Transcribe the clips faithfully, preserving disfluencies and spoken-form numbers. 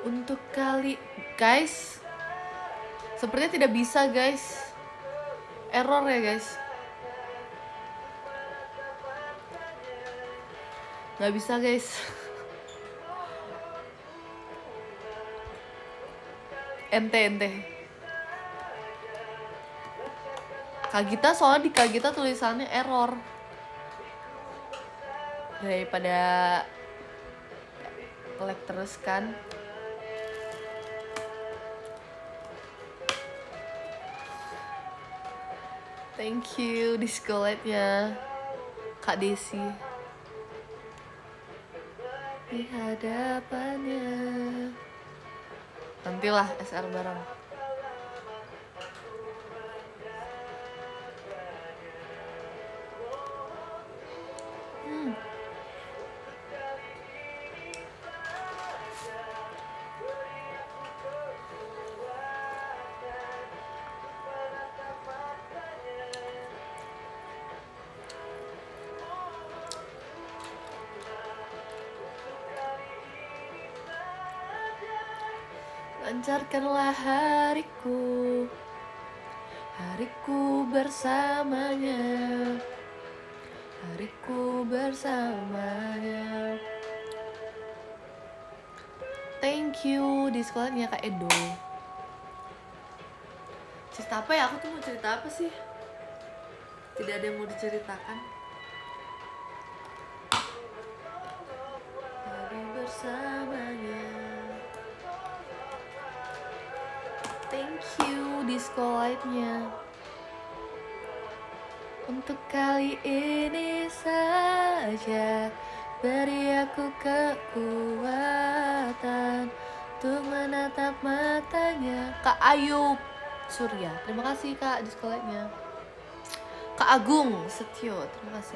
Untuk kali guys, sepertinya tidak bisa guys, error ya guys, nggak bisa guys. ente ente Kak Gita, soalnya di Kak Gita tulisannya error. Daripada lag terus kan. Thank you disco light-nya Kak Desi. Di hadapannya. Nantilah S R bareng. Hmm. Lancarkanlah hariku, hariku bersamanya, hariku bersamanya. Thank you di sekolahnya Kak Edo. Cerita apa ya? Aku tuh mau cerita apa sih? Tidak ada yang mau diceritakan. Hari bersamanya. Thank you disco light-nya. Untuk kali ini saja beri aku kekuatan untuk menatap matanya. Kak Ayub Surya, terima kasih Kak disco light-nya. Kak Agung Setio, terima kasih.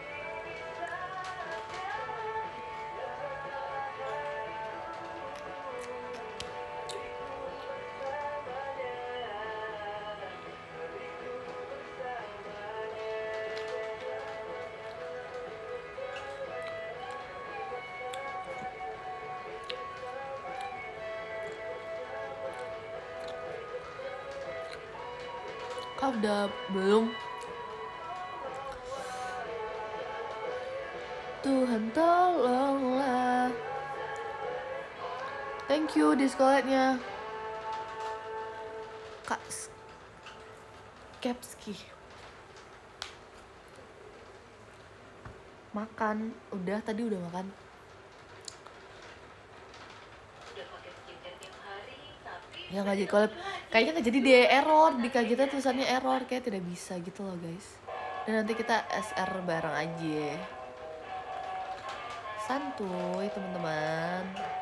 Kau udah belum? Tuhan tolonglah. Thank you disco light-nya Kak Kepski. Makan, udah tadi udah makan. Ya nggak jadi collab, kayaknya nggak jadi deh, error di Kak Gita tulisannya error, kayak tidak bisa gitu loh guys. Dan nanti kita S R bareng aja, santuy teman-teman.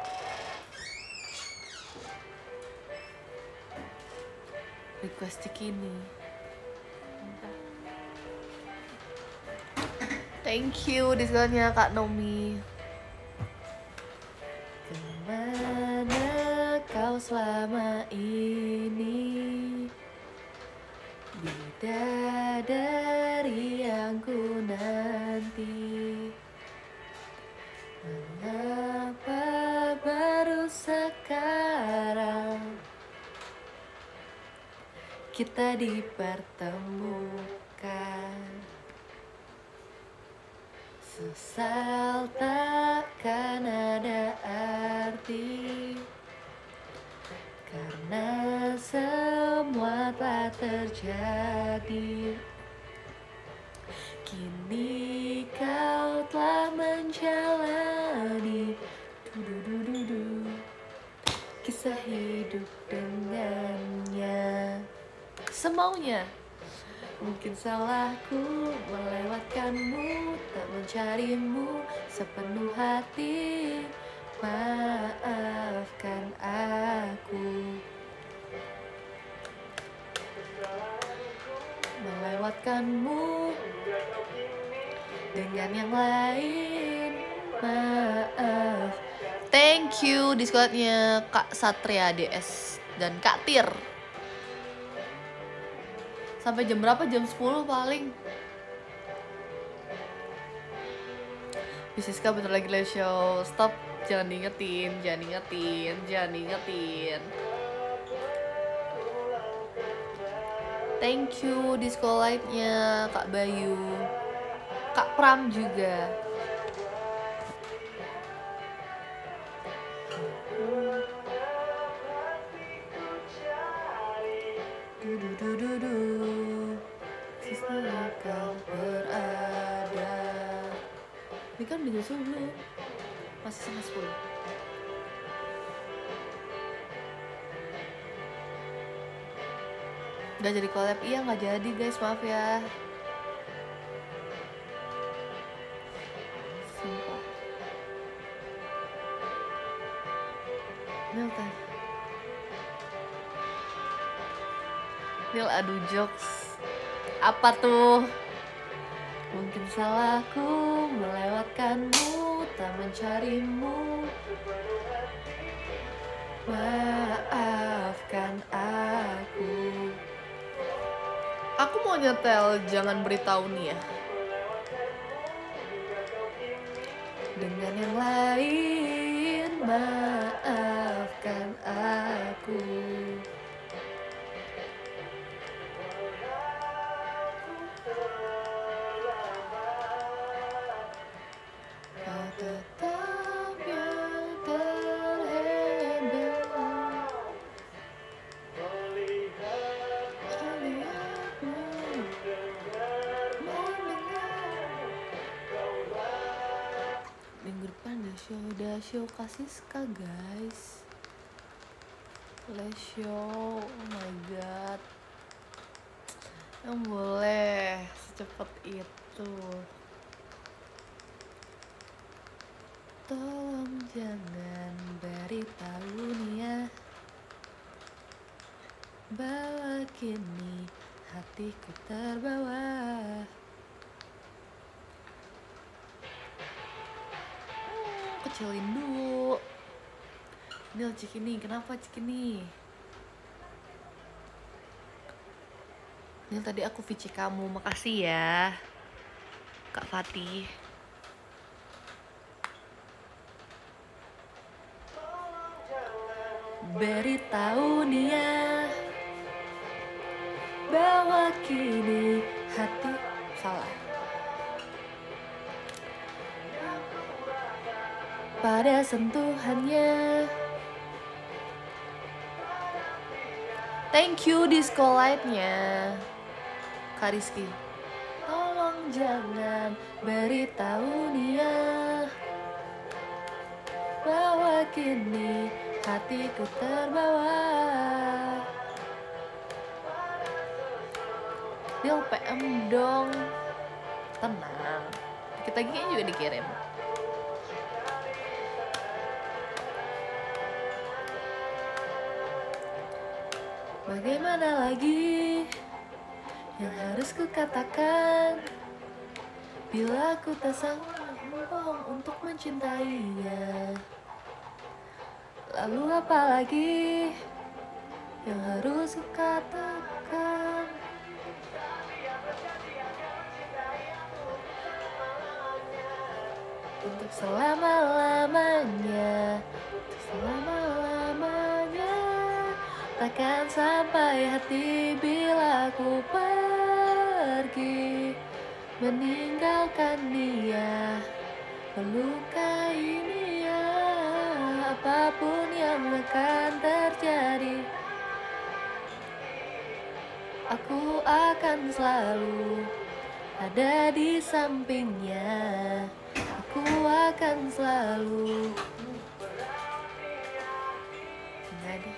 Request Cikini. Thank you diskonnya Kak Nomi. Kemana kau selama ini, bidadari yang ku nanti? Mengapa baru sekarang kita dipertemukan? Sesal takkan ada arti, karena semua telah terjadi. Kini kau telah menjalani du-du-du-du-du, kisah hidup dengannya. Semaunya. Mungkin salahku melewatkanmu, tak mencarimu sepenuh hati. Maafkan aku, melewatkanmu dengan yang lain. Maaf. Thank you Discordnya Kak Satria D S dan Kak Tir. Sampai jam berapa? Jam sepuluh paling. Siska bentar lagi live show. Stop, jangan diingetin, jangan diingetin, jangan diingetin. Thank you disco light-nya Kak Bayu, Kak Pram juga. Du-du-du-du-du. Siska akan berada. Ini kan udah jam sepuluh, masih setengah sepuluh. Gak jadi collab, iya gak jadi guys, maaf ya. Sumpah. Nil tanya. Nil adu jokes. Apa tuh? Mungkin salahku melewatkanmu, tak mencarimu. Maafkan aku. Aku mau nyetel jangan beritahu nih ya. Dengan yang lain, maafkan aku. Kau tetap yang terhebat. Minggu depan ada show, ada show Kasiska guys. Let's show, oh my god. Yang boleh secepat itu. Tolong jangan beritahu Nia bahwa kini hatiku terbawa. Kecilin dulu. Nil Cikini, kenapa Cikini? Nil tadi aku V C kamu, makasih ya Kak Fatih. Beritahu dia bahwa kini hati salah. Pada sentuhannya. Thank you disco light-nya Kak Rizky. Tolong jangan beritahu dia bahwa kini hatiku terbawa. Nil P M dong. Tenang, kita lagi juga dikirim. Bagaimana lagi yang harus kukatakan bila aku tak sanggup bohong untuk mencintainya? Lalu apa lagi yang harus kukatakan? Untuk selama-lamanya, untuk selama-lamanya, takkan sampai hati bila ku pergi, meninggalkan dia, melukai dia. Apapun yang akan terjadi, aku akan selalu ada di sampingnya. Aku akan selalu. Enggak deh.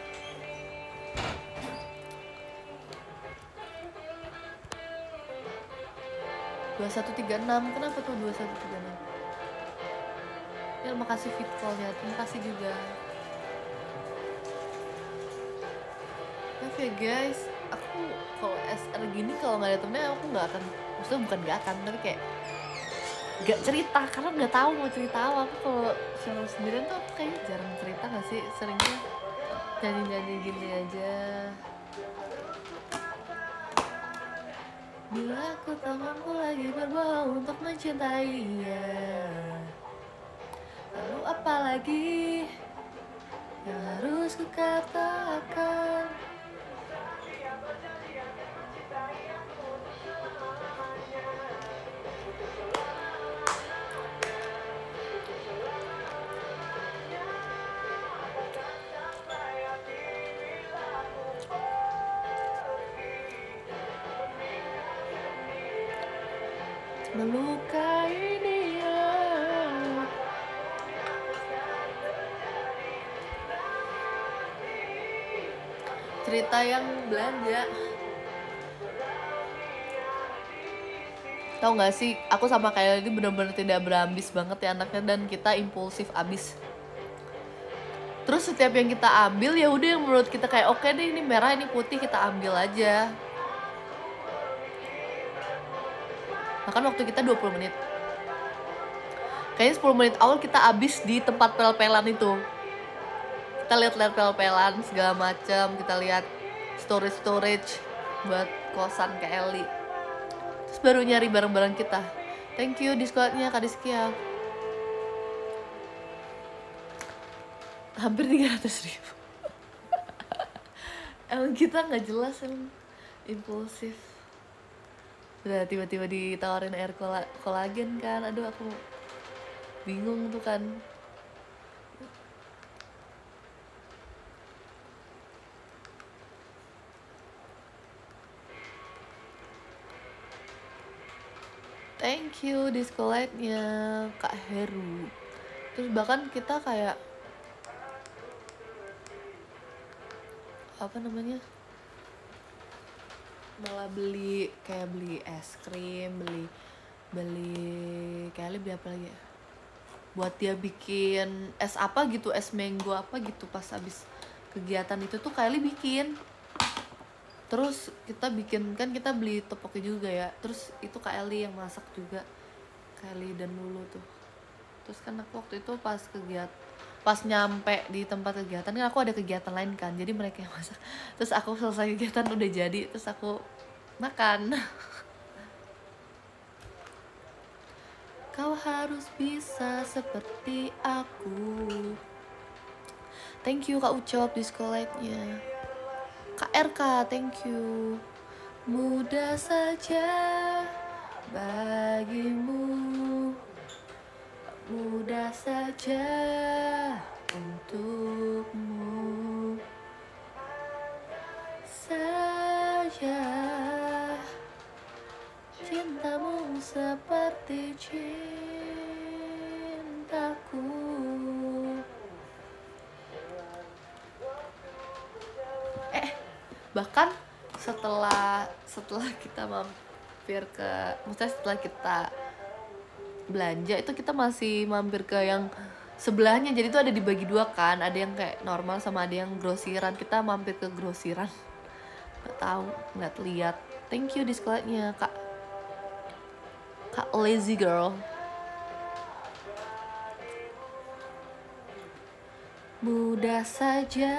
dua satu tiga enam, kenapa tuh dua satu tiga enam? Ya, makasih fit call-nya, terima kasih juga. Maaf ya guys, aku kalau S R gini kalau nggak ada temennya aku nggak akan, maksudnya bukan nggak akan, tapi kayak nggak cerita karena nggak tahu mau cerita apa. Aku kalau solo sendirian tuh aku kayaknya jarang cerita nggak sih, seringnya nyanyi-nyanyi gini aja. Bila aku tak mampu lagi berbohong untuk mencintainya, lagi yang harus kukatakan. Melukai dia. Cerita yang belanja. Tahu nggak sih, aku sama kayak ini bener-bener tidak berambis banget ya anaknya, dan kita impulsif abis. Terus setiap yang kita ambil ya udah yang menurut kita kayak oke deh, ini merah ini putih, kita ambil aja. Bahkan waktu kita dua puluh menit. Kayaknya sepuluh menit awal kita abis di tempat pel-pelan itu. Kita lihat-lihat pel-pelan segala macam, kita lihat storage-storage buat kosan Kak Eli. Terus baru nyari barang-barang kita. Thank you Discord-nya Kak Diskia. Hampir tiga ratus ribu. Emang kita nggak jelas, emang impulsif. Udah tiba-tiba ditawarin air kola kolagen kan, aduh aku bingung tuh kan. Thank you Disco Light-nya Kak Heru. Terus bahkan kita kayak apa namanya, malah beli kayak beli es krim, beli beli kayak beli apa lagi ya, buat dia bikin es apa gitu, es mango apa gitu pas habis kegiatan itu tuh Kylie bikin. Terus kita bikin kan, kita beli topoki juga ya, terus itu Kylie yang masak juga, Kylie dan Lulu tuh. Terus kan aku waktu itu pas kegiatan, pas nyampe di tempat kegiatan kan aku ada kegiatan lain kan, jadi mereka yang masak. Terus aku selesai kegiatan udah jadi, terus aku makan. Kau harus bisa seperti aku. Thank you Kak Ucop di sekolahnya. Kak R K, thank you. Mudah saja bagimu, mudah saja untukmu saja, cintamu seperti cintaku. Eh, bahkan setelah setelah kita mampir ke, maksudnya setelah kita belanja itu kita masih mampir ke yang sebelahnya, jadi itu ada dibagi dua kan, ada yang kayak normal sama ada yang grosiran. Kita mampir ke grosiran, nggak tahu, nggak lihat. Thank you Discord-nya Kak Kak Lazy Girl. Mudah saja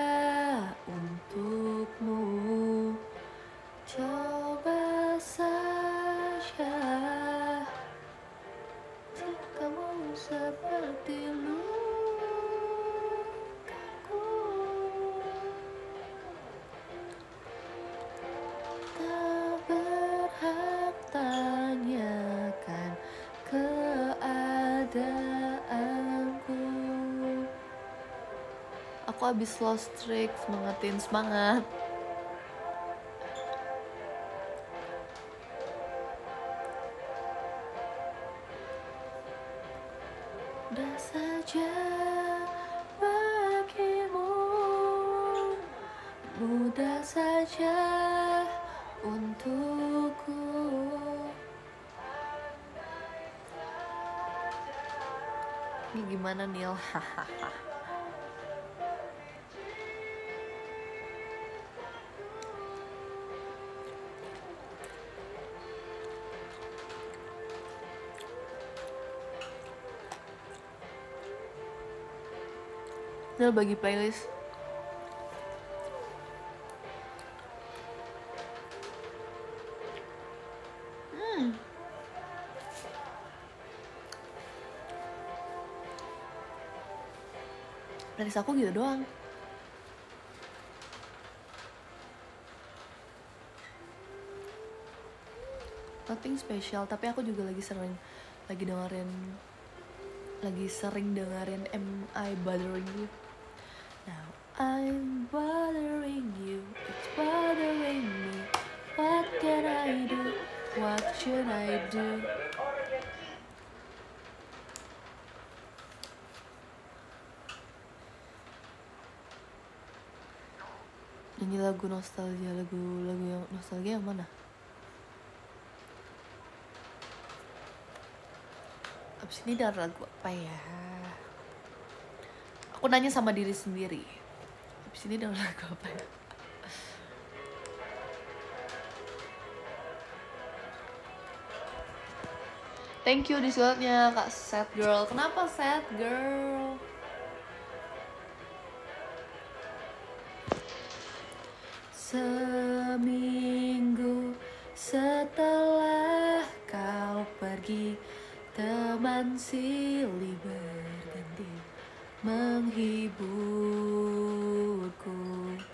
untukmu, coba saja, kamu seperti lukaku, tak berhak tanyakan keadaanku. Aku habis lost streak, semangatin, semangat. Mudah saja bagimu, mudah saja untukku. Ini gimana Nil? Hahaha. Nil bagi playlist. Hmm. playlist aku gitu doang. Nothing special, tapi aku juga lagi sering lagi dengerin lagi sering dengerin Am I Bothering You. Now I'm bothering you, it's bothering me. What can I do? What should I do? Nyanyi lagu nostalgia, lagu-lagu yang nostalgia yang mana? Abis ini denger lagu apa ya? Aku nanya sama diri sendiri. Abis ini denger lagu apa ya? Thank you Discordnya Kak Sad Girl. Kenapa Sad Girl? Seminggu setelah kau pergi, teman silih berganti menghiburku,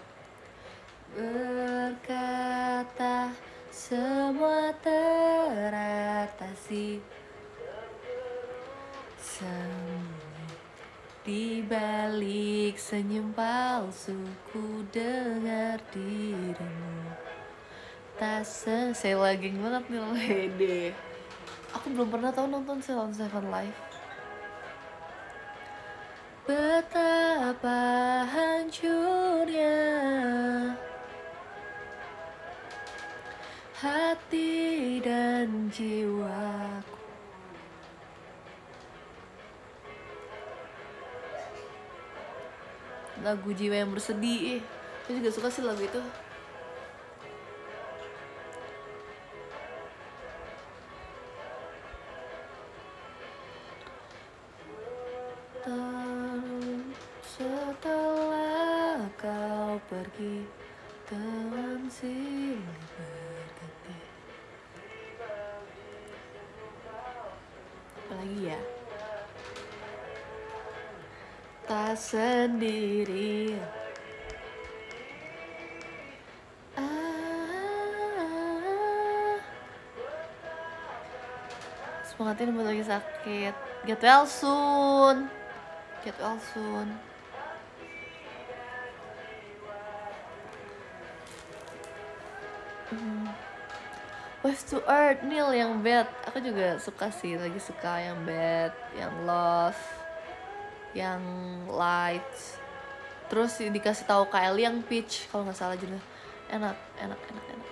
berkata semua teratasi. Sembunyi di balik senyum palsu, ku dengar dirimu. Tak se saya lagging banget nih Lede. Aku belum pernah tahu nonton Ceylon Seven live. Betapa hancurnya hati dan jiwaku. Lagu Jiwa Yang Bersedih, aku juga suka sih lagu itu. Setelah kau pergi, teman silih berganti. Apalagi ya? Tak sendiri. Ah, semangatin buat lagi sakit. Get well soon. Get well soon. Hmm. Wave to Earth, Neil yang bad. Aku juga suka sih, lagi suka yang bad, yang love, yang light. Terus dikasih tahu Kylie yang peach kalau nggak salah juga. Enak, enak, enak, enak.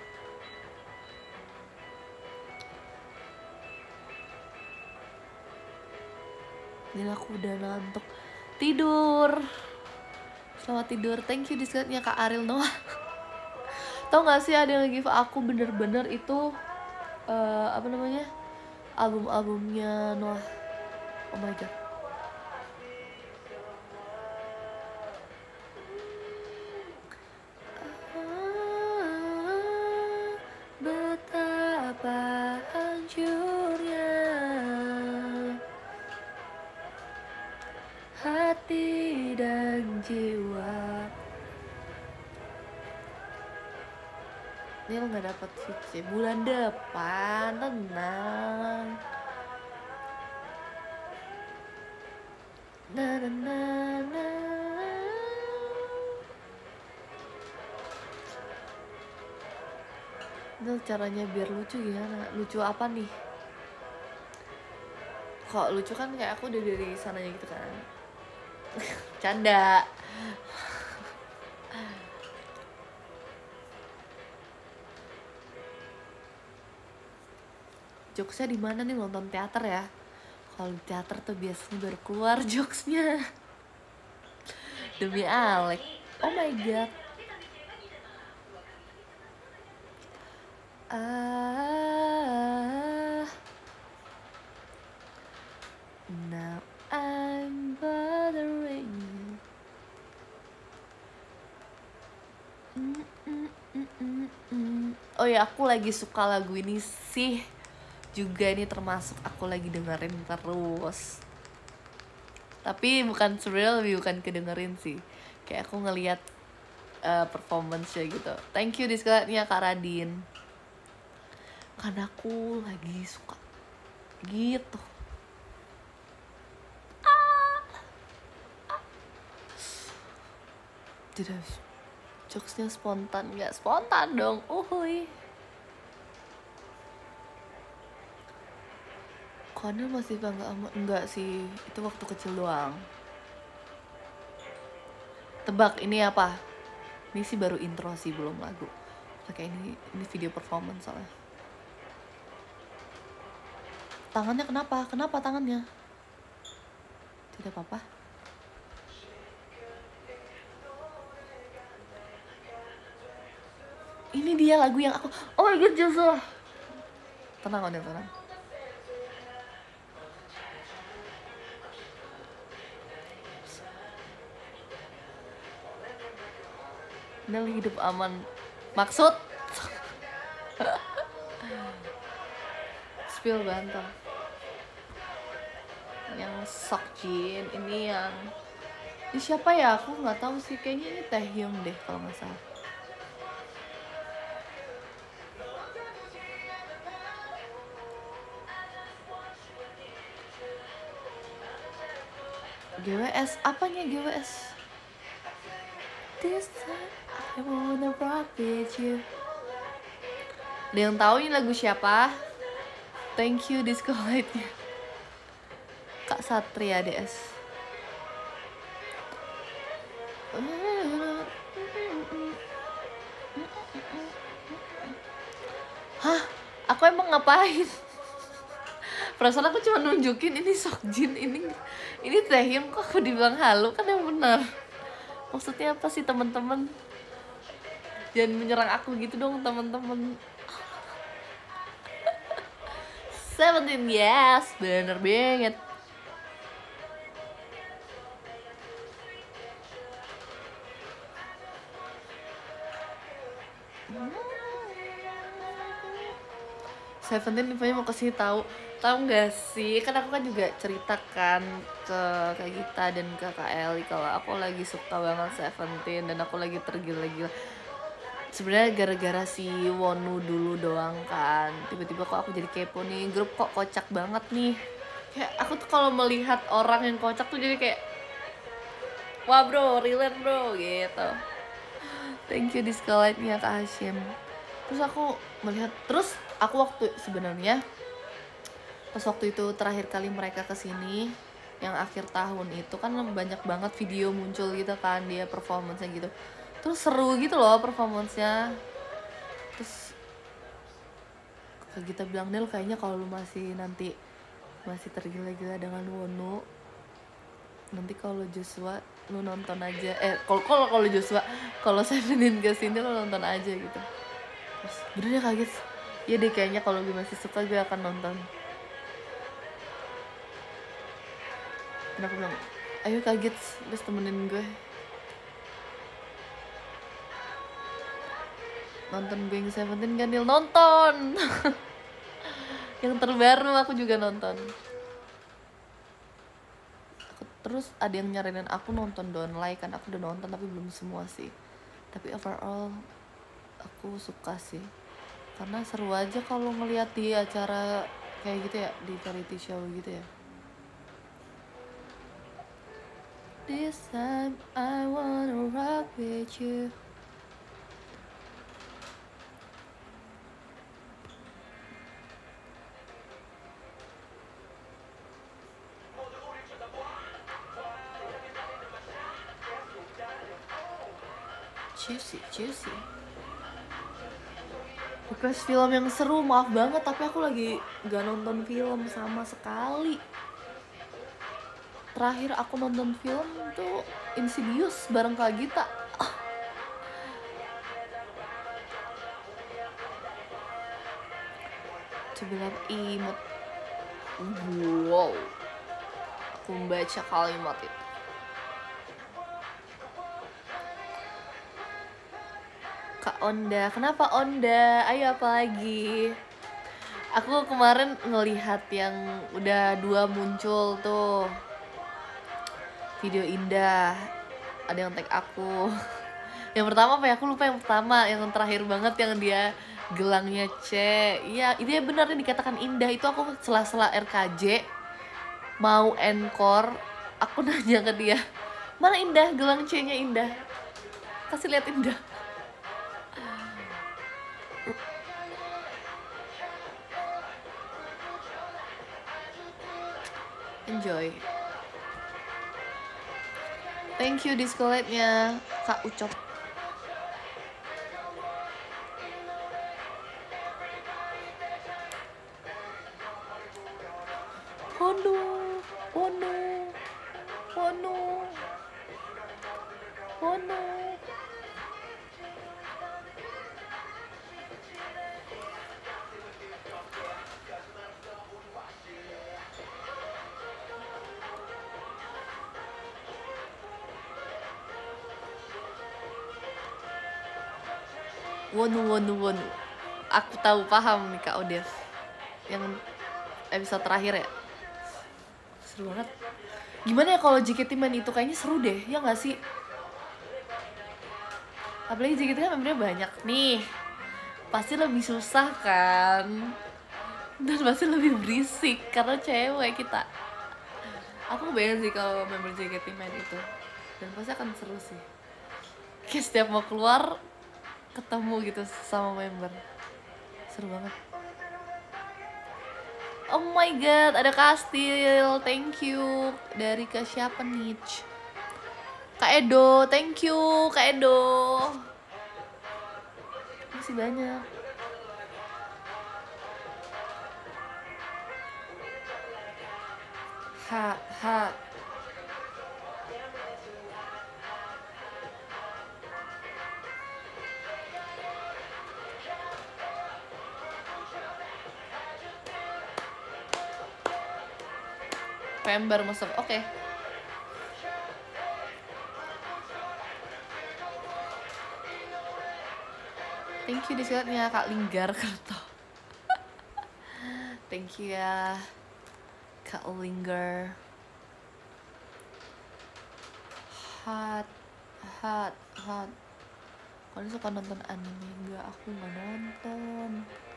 Ini aku udah ngantuk. Tidur. Selamat tidur. Thank you Discordnya Kak Ariel Noah. Tau gak sih ada yang give aku bener-bener itu uh, apa namanya, album-albumnya Noah. Oh my god. Ah, betapa hancurnya hati dan jiwa. Ini lo gak dapet Vici bulan depan, tenang. Na na na na. Itu caranya biar lucu gimana? Lucu apa nih? Kok lucu kan kayak aku udah dari sananya gitu kan. Canda. Jokesnya di mana nih, nonton teater ya? Kalau di teater tuh biasanya baru keluar jokesnya. Demi Alek. Oh my god. Ah, now I'm bothering you. Mm, mm, mm, mm, mm. Oh ya, aku lagi suka lagu ini sih. Juga ini termasuk aku lagi dengerin terus. Tapi bukan, sebenarnya lebih bukan kedengerin sih, kayak aku ngelihat uh, performance-nya gitu. Thank you Discord-nya Kak Radin. Karena aku lagi suka gitu. Tidak, jokesnya spontan, nggak spontan dong, uhuy. Cornel masih bangga sama, enggak sih, itu waktu kecil doang. Tebak ini apa? Ini sih baru intro sih, belum lagu. Oke, ini ini video performance soalnya. Tangannya kenapa? Kenapa tangannya? Tidak apa-apa. Ini dia lagu yang aku, oh my god, Joshua. Tenang, Onel, tenang. Nel hidup aman. Maksud? Spill bantal. Yang Seokjin, ini yang ini siapa ya? Aku nggak tahu sih. Kayaknya ini Taehyung deh kalau nggak salah. G W S, apanya G W S? This time I wanna rock with you. Ada yang tahu ini lagu siapa? Thank you Disco Light-nya Kak Satria D S. Hah? Aku emang ngapain? Perasaan aku cuma nunjukin ini Seokjin, ini ini Taehyung, kok aku dibilang halu, kan yang benar. Maksudnya apa sih teman-teman? Jangan menyerang aku gitu dong teman-teman. Seventeen, yes, bener banget. Seventeen infonya mau kesini, tahu tahu nggak sih, kan aku kan juga ceritakan ke Kak Gita dan ke Kak Eli kalau aku lagi suka banget Seventeen dan aku lagi tergila-gila. Sebenarnya gara-gara si Wonu dulu doang kan, tiba-tiba kok aku jadi kepo nih, grup kok kocak banget nih. Kayak aku tuh kalau melihat orang yang kocak tuh jadi kayak, wah bro, relate bro gitu. Thank you Disco Light-nya Kak Hashim. Terus aku melihat, terus aku waktu sebenarnya pas waktu itu terakhir kali mereka kesini yang akhir tahun itu kan banyak banget video muncul gitu kan, dia performance-nya gitu, terus seru gitu loh performance-nya. Terus kita bilang, Nel kayaknya kalau lu masih nanti masih tergila-gila dengan Wonu, nanti kalau Joshua lu nonton aja, eh kalau kalau kalau Joshua kalau Seventeen kesini lu nonton aja gitu. Terus bener ya kaget, ya deh kayaknya kalau gue masih suka gue akan nonton. Dan aku bilang, ayo kaget, terus temenin gue nonton Going Seventeen kan, Nil nonton. Yang terbaru aku juga nonton. Aku, terus ada yang nyaranin aku nonton Don't Lie, kan aku udah nonton tapi belum semua sih. Tapi overall aku suka sih, karena seru aja kalau ngeliat di acara kayak gitu ya, di variety show gitu ya. This time I wanna rock with you. Juicy, juicy. Request film yang seru, maaf banget tapi aku lagi gak nonton film sama sekali. Terakhir aku nonton film tuh Insidious bareng Kak Gita. Coba imut. Wow, aku membaca kalimat itu. Kak Onda, kenapa Onda? Ayo apa lagi? Aku kemarin ngelihat yang udah dua muncul tuh. video indah. Ada yang tag aku. Yang pertama apa ya? Aku lupa yang pertama. Yang terakhir banget yang dia gelangnya C. Iya, itu ya benar yang dikatakan indah. Itu aku sela-sela R K J mau encore, aku nanya ke dia, mana indah, gelang C-nya indah, kasih lihat indah. Enjoy. Thank you disco light-nya Kak Ucop. Oh no, oh no, oh no, oh no. Wonu wonu wonu. Aku tahu, paham nih Kak Odev. Yang episode terakhir ya. Seru banget. Gimana ya kalau J K T main itu, kayaknya seru deh, ya nggak sih? Apalagi J K T kan membernya banyak nih. Pasti lebih susah kan? Dan pasti lebih berisik karena cewek kita. Aku bayang sih kalau member J K T main itu. Dan pasti akan seru sih. Kayak setiap mau keluar ketemu gitu sama member. Seru banget. Oh my god, ada kastil. Thank you. Dari ke siapa nih? Kak Edo, thank you Kak Edo. Masih banyak. Ha ha. Member masuk, oke. Okay. Thank you disilatnya Kak Linggar Kerto. Thank you ya Kak Linggar. Hot, hot, hot. Kalian suka nonton anime? Enggak, aku nggak nonton.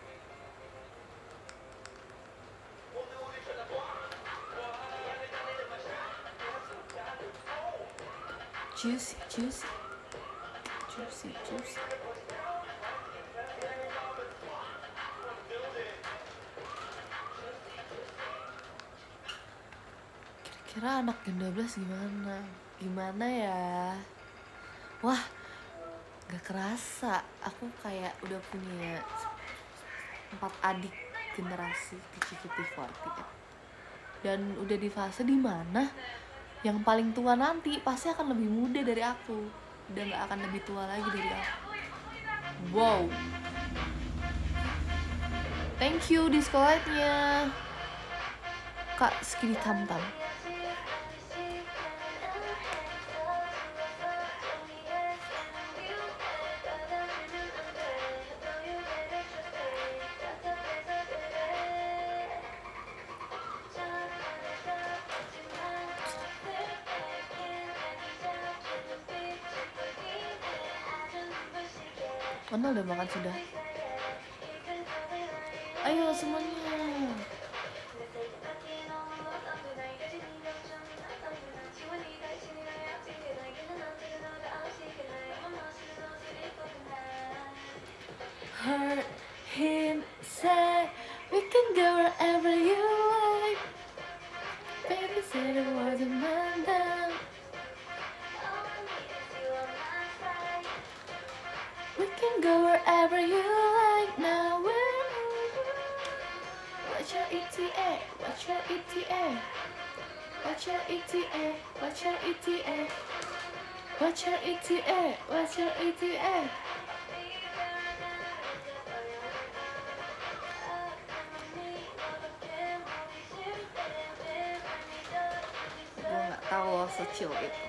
Juicy, juicy, juicy, juicy. Kira-kira anak Gen dua belas gimana? Gimana ya? Wah, gak kerasa. Aku kayak udah punya empat adik generasi di J K T empat puluh. Dan udah di fase dimana yang paling tua nanti pasti akan lebih muda dari aku. Udah gak akan lebih tua lagi dari aku. Wow. Thank you disco light-nya Kak Skidi Tam Tam. Mana udah makan sudah? Ayo semuanya. Heard him say we can go wherever you like. Baby said it wasn't man down. We can go wherever you like now. What's your E T A? What's your E T A? What's your E T A? What's your E T A? What's your E T A? What's your E T A? Gue nggak tahu secil itu.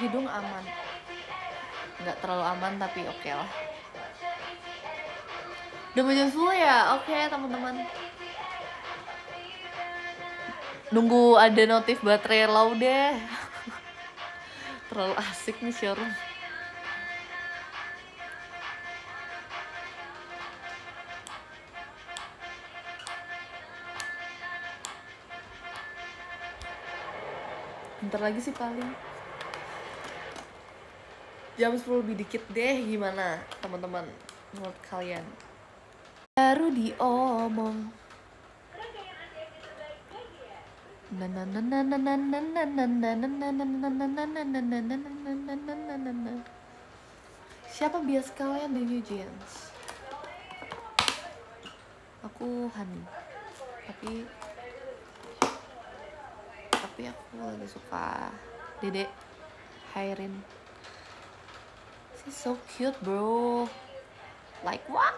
hidung aman, nggak terlalu aman tapi oke okay lah. Udah mau jam sepuluh ya? Oke okay, teman-teman. Nunggu ada notif baterai low deh. Terlalu asik nih showroom. Bentar lagi sih paling. Jam sepuluh lebih dikit deh, gimana teman-teman menurut kalian? Baru diomong. Siapa bias kalian di New Jeans? Aku Hani. Tapi tapi aku lagi suka Dede Hairin. She's so cute, bro. Like what?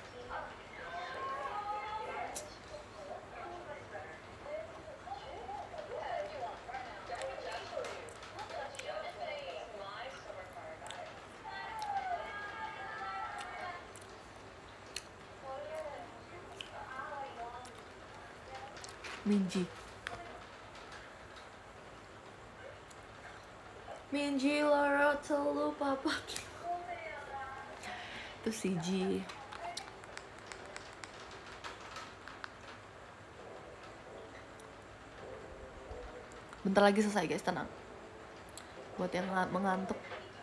Minji. Minji Lara telu papa. Itu si Ji. Bentar lagi selesai guys, tenang. Buat yang mengantuk.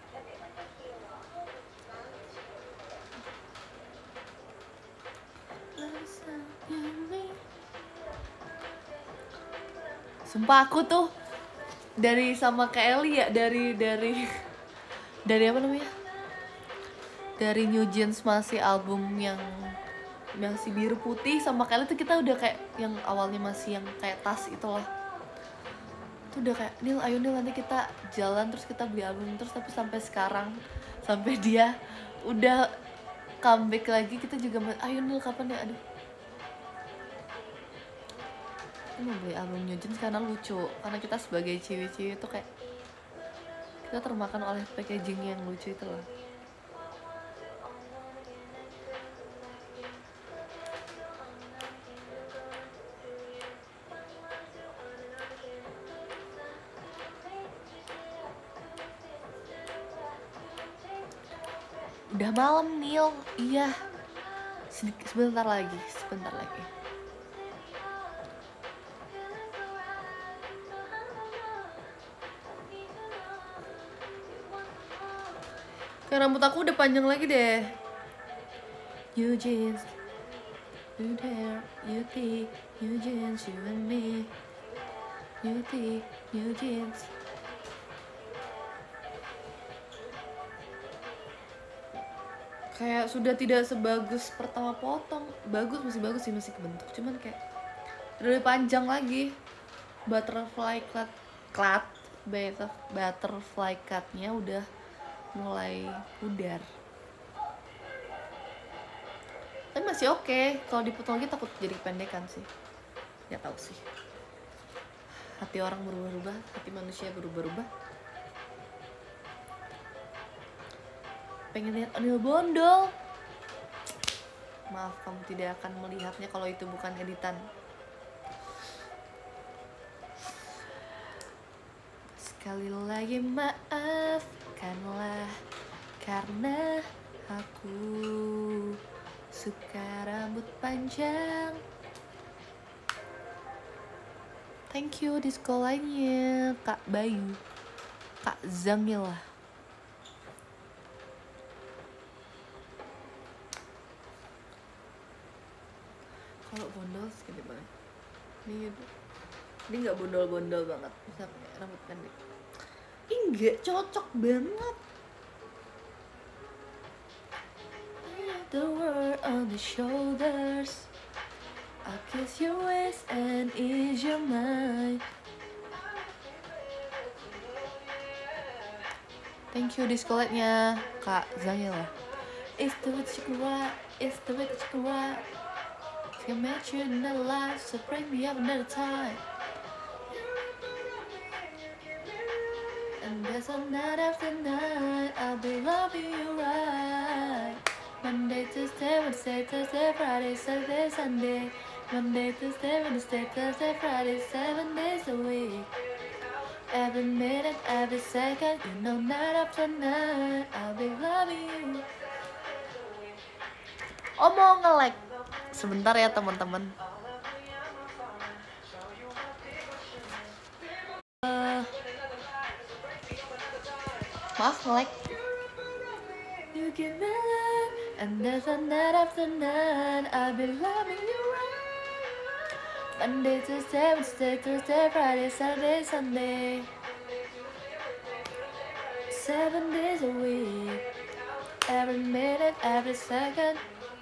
Sumpah aku tuh dari sama Kelly ya, dari dari dari apa namanya? Dari New Jeans masih album yang masih biru putih sama Kelly tuh kita udah kayak yang awalnya masih yang kayak tas itulah. Tuh udah kayak Nil, ayo Nil nanti kita jalan terus kita beli album terus, tapi sampai sekarang sampai dia udah comeback lagi kita juga ayo Nil kapan ya, aduh. Aku mau beli album New Jeans karena lucu, karena kita sebagai cewek-cewek itu kayak kita termakan oleh packaging yang lucu itu loh. Udah malam Nil, iya. Sedikit, sebentar lagi, sebentar lagi. Kayak rambut aku udah panjang lagi deh. You jeans, you there, you think, you jeans, you and me, you think, you jeans. Kayak sudah tidak sebagus pertama potong. Bagus, masih bagus sih, masih kebentuk. Cuman kayak udah lebih panjang lagi. Butterfly cut, cut, butterfly cutnya udah mulai pudar. Tapi masih oke. Okay. Kalau dipotong lagi takut jadi pendekan sih. Gak tahu sih. Hati orang berubah-ubah, hati manusia berubah-ubah. Pengen lihat Anil Bondol. Maaf, kamu tidak akan melihatnya kalau itu bukan editan. Sekali lagi maafkanlah karena aku suka rambut panjang. Thank you di sekolahnya Kak Bayu, Kak Zamila. Kalau bondol segini banget. Ini ini nggak bondol-bondol banget, bisa pakai rambut pendek. Ih, nggak cocok banget. The world on the shoulders, I'll kiss your waist and ease your mind. Thank you diskoletnya Kak Zangila. It's the way that you can rock, it's the way that you can rock. Can match you in another life, so bring me up another time. And there's a night after night I'll be loving you right. Monday, Tuesday, Wednesday, Thursday, Friday, Saturday, Sunday. Monday, Tuesday, Wednesday, Thursday, Friday, seven days a week. Every minute, every second, you know, night after night I'll be loving you. Oh, mau nge-like sebentar ya teman-teman. Uh, maaf nge-like. You give me life, and there's a night after night I'll be loving you right. Monday, Tuesday, Wednesday, Thursday, Friday, Saturday, Sunday. Seven days a week. Every minute, every second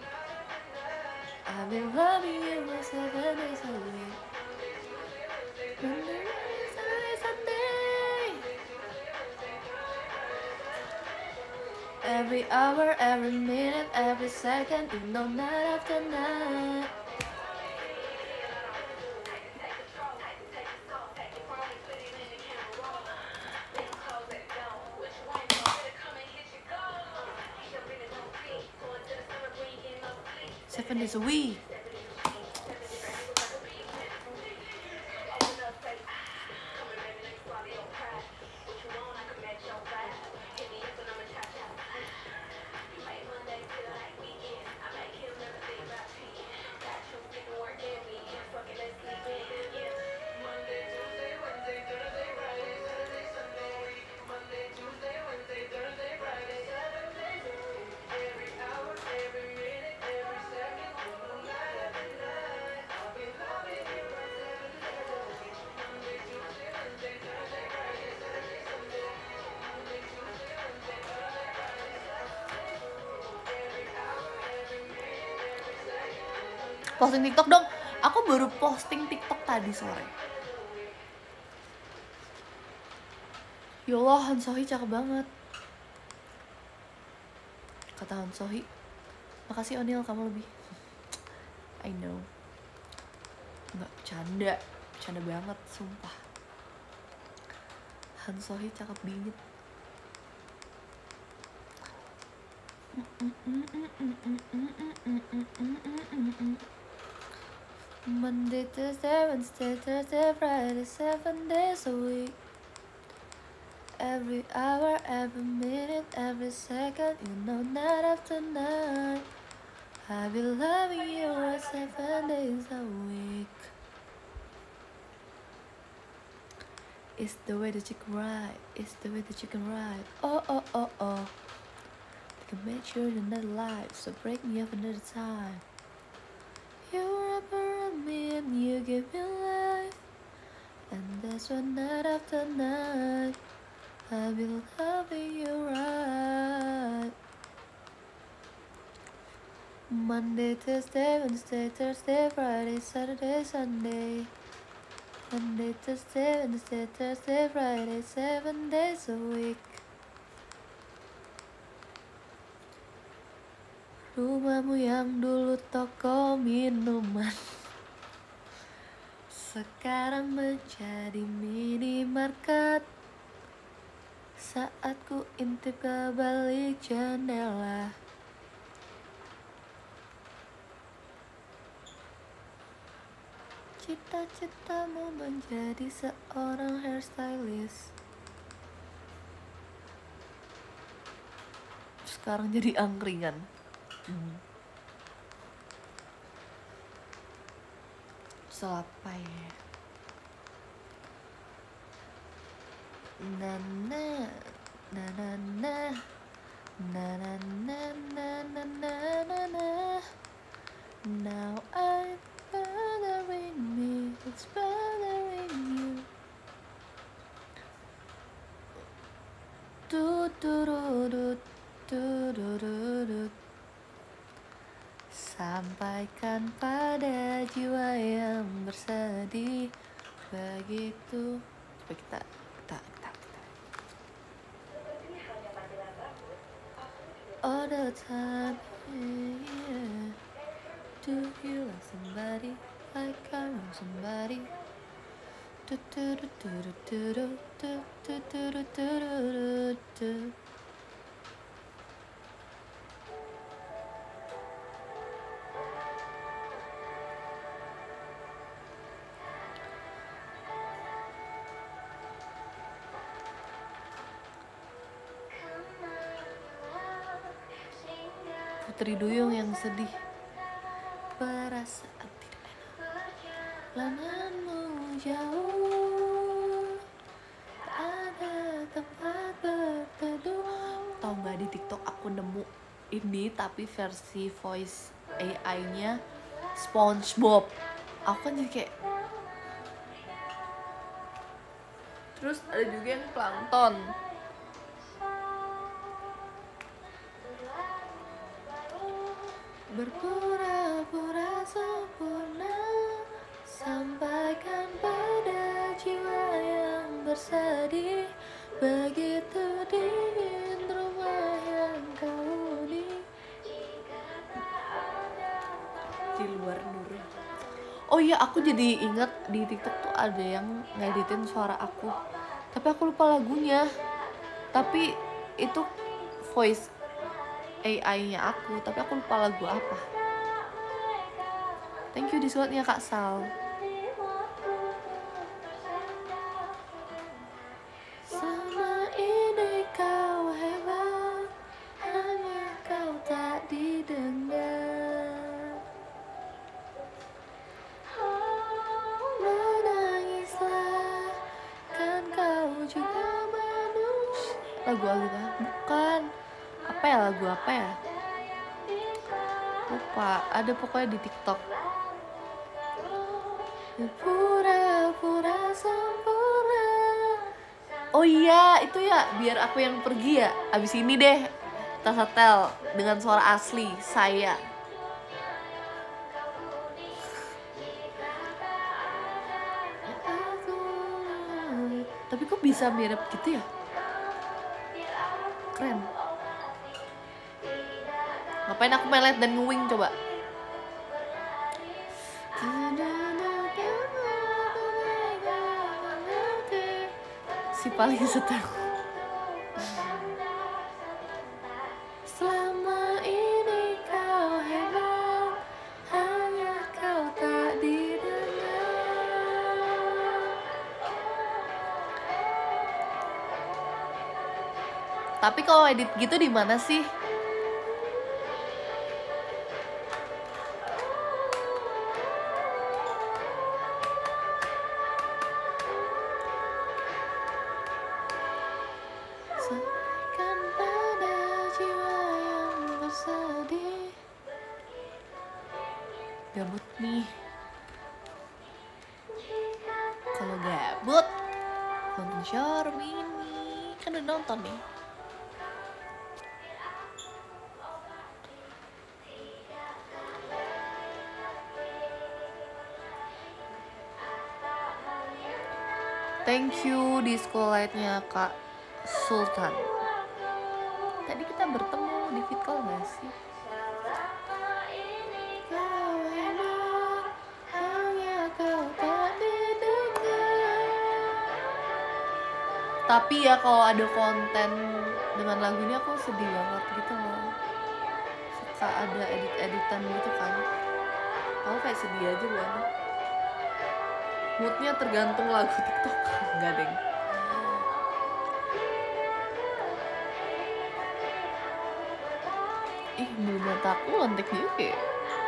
I've been loving you for seven days a week. Monday, Saturday, Sunday. Every hour, every minute, every second, you know, night after night. Seven days a week. Posting TikTok dong. Aku baru posting TikTok tadi sore. Ya Allah, Han Sohee cakep banget. Kata Han Sohee, makasih Onil, kamu lebih. I know. Nggak bercanda, bercanda banget, sumpah. Han Sohee cakep bingit. Monday, Tuesday, Wednesday, Thursday, Friday, seven days a week. Every hour, every minute, every second, you know, night after night I'll be loving you seven days a week. It's the way that you can ride, it's the way that you can ride. Oh, oh, oh, oh. You can make sure you're not alive, so break me up another time. You wrap around me and you give me life, and that's why night after night I'll be loving you right. Monday, Tuesday, Wednesday, Thursday, Friday, Saturday, Sunday. Monday, Tuesday, Wednesday, Thursday, Friday, seven days a week. Rumahmu yang dulu toko minuman sekarang menjadi minimarket. Saat ku intip ke balik jendela, cita-citamu menjadi seorang hairstylist, sekarang jadi angkringan. Hmm. Apa ya? Na na na na na na na na na na na na na. Now I'm bothering me, it's bothering you. Du du du du du du du du. Sampaikan pada jiwa yang bersedih begitu. Coba kita kita kita kita. All the time, yeah. Do you like somebody like I want somebody? Putri Duyung yang sedih, perasaan tidak enak, lenganmu jauh, tak ada tempat berteduh. Tau gak, di TikTok aku nemu ini tapi versi voice A I-nya SpongeBob. Aku kan jadi kayak, terus ada juga yang Plankton. Berpura-pura sempurna, sampaikan pada jiwa yang bersedih. Begitu dingin rumah yang kau huni, di luar nur. Oh iya, aku jadi ingat di TikTok tuh ada yang ngeditin suara aku, tapi aku lupa lagunya. Tapi itu voice A I-nya aku, tapi aku lupa lagu apa. Thank you disuatnya Kak Sal. Selama ini kau hebat, hanya kau tak didengar. Menangislah, kan kau juga manusia. Lagu apa? Bukan. Apa ya, lagu apa ya? Lupa, ada pokoknya di TikTok. Pura-pura sempurna. Oh iya, itu ya, biar aku yang pergi ya. Abis ini deh, kita setel dengan suara asli saya. Tapi kok bisa mirip gitu ya? Keren. Ngapain aku melet dan ngewing coba? Si paling setel. Selama ini kau hebat, hanya kau tak didengar. Tapi kalau edit gitu di mana sih? Gabut nih. Kalau gabut nonton Sharmini, kan udah nonton nih. Thank you disco light-nya Kak Sultan. Tadi kita bertemu di fit call gak sih? Tapi ya kalau ada konten dengan lagu ini aku sedih banget gitu loh. Suka ada edit-editan gitu kan. Aku kayak sedih aja banget. Moodnya tergantung lagu TikTok. Enggak deng. Ih, bulu mata aku lentik juga ya.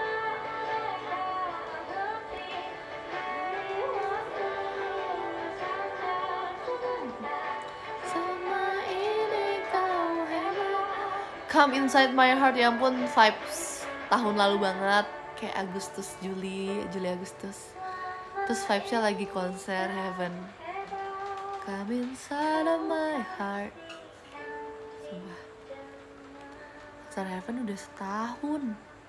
Come Inside My Heart, ya ampun, vibes tahun lalu banget. Kayak Agustus, Juli, Juli Agustus. Terus vibesnya lagi konser Heaven. Come Inside of My Heart. Sumpah, konser Heaven udah setahun.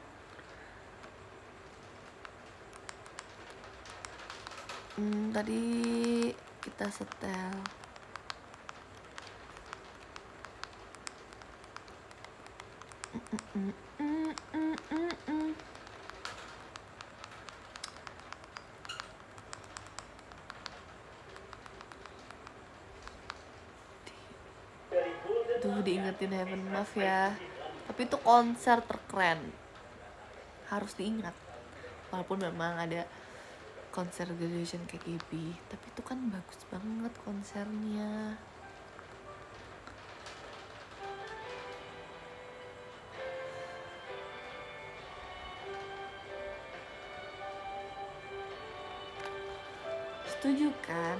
Hmm, tadi kita setel. Mm, mm, mm, mm, mm. diingetin Heaven, maaf ya. Tapi itu konser terkeren, harus diingat. Walaupun memang ada konser graduation K K B, tapi itu kan bagus banget konsernya. Setuju kan?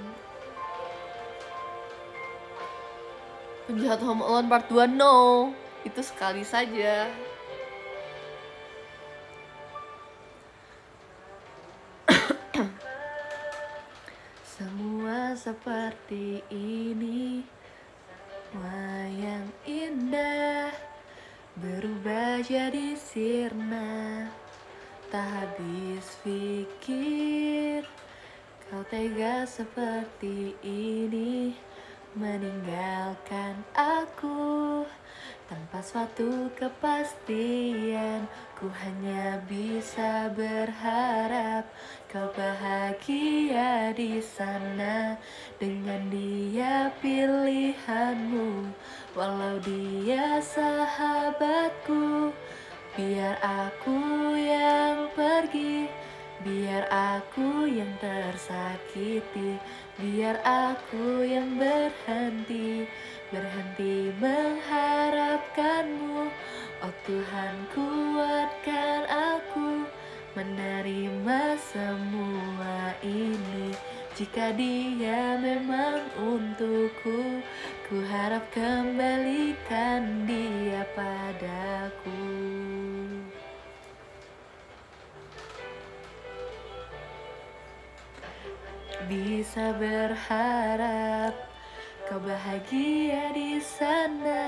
Penjahat Home Alone Part dua, no. Itu sekali saja. Semua seperti ini, wayang indah berubah jadi sirna. Tak habis pikir kau tega seperti ini, meninggalkan aku tanpa suatu kepastian. Ku hanya bisa berharap kau bahagia di sana dengan dia pilihanmu, walau dia sahabatku. Biar aku yang pergi, biar aku yang tersakiti, biar aku yang berhenti, berhenti mengharapkanmu. Oh Tuhan, kuatkan aku menerima semua ini. Jika dia memang untukku, ku harap kembalikan dia padaku. Bisa berharap kau bahagia di sana,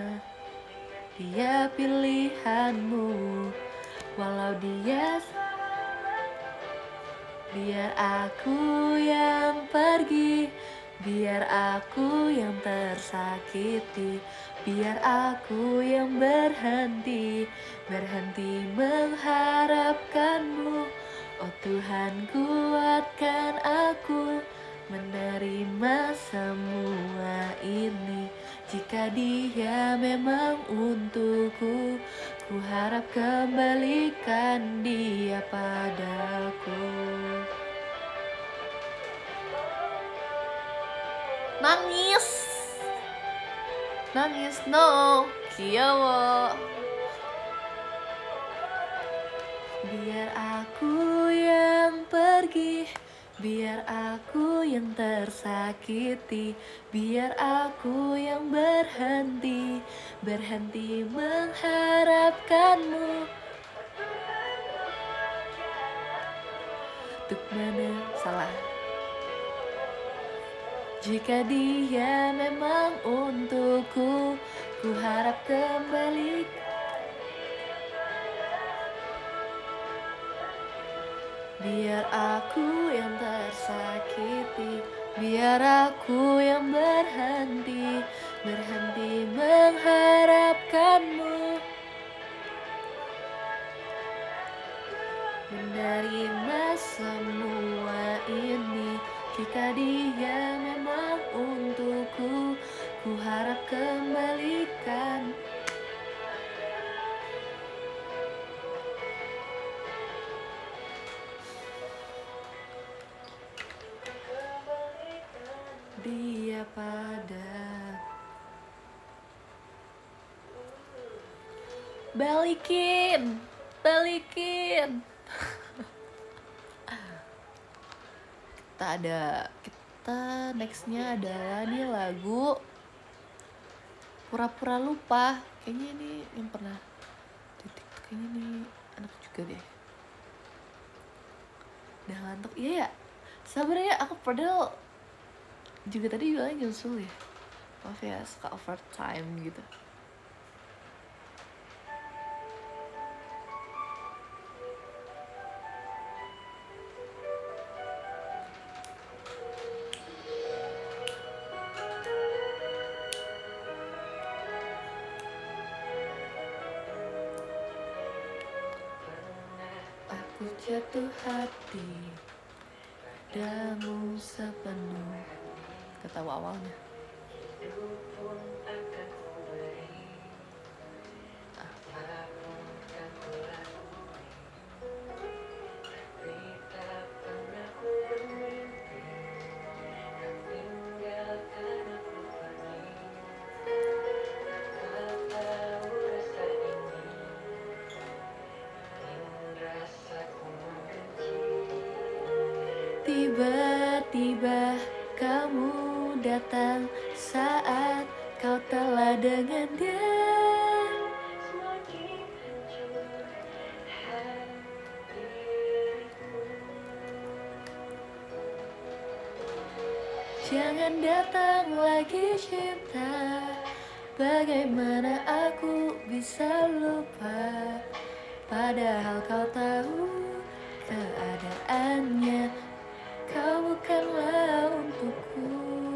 dia pilihanmu, walau dia. Biar aku yang pergi, biar aku yang tersakiti, biar aku yang berhenti, berhenti mengharapkanmu. Oh Tuhan, kuatkan aku menerima semua ini. Jika dia memang untukku, ku harap kembalikan dia padaku. Nangis, nangis no, kiawa. Biar aku yang pergi, biar aku yang tersakiti, biar aku yang berhenti, berhenti mengharapkanmu. Untuk mana salah? Jika dia memang untukku, ku harap kembali. Biar aku yang tersakiti, biar aku yang berhenti, berhenti mengharapkanmu, menerima semua ini. Jika dia memang untukku, ku harap kembalikan. Dia pada balikin, balikin. Kita ada, kita nextnya adalah nih lagu Pura-Pura Lupa. Kayaknya ini yang pernah titik, kayaknya nih enak juga deh. Udah ngantuk, iya ya. Sabar ya, aku padahal juga tadi bilangnya nyusul ya. Maaf ya, suka overtime gitu. Aku jatuh hati padamu sepenuh. Ketawa awalnya. Tiba-tiba kamu datang saat kau telah dengan dia. Jangan datang lagi cinta, bagaimana aku bisa lupa, padahal kau tahu keadaannya, kau bukanlah untukku.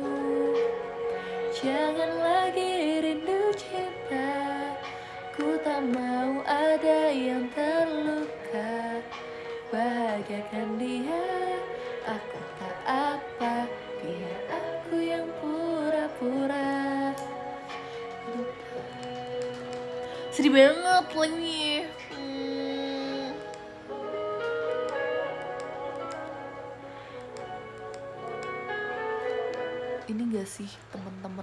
Jangan lagi rindu cinta, ku tak mau ada yang terluka. Bahagiakan dia, aku tak apa, biar aku yang pura-pura lupa. Sedih banget lagi. hmm. Ini gak sih temen-temen,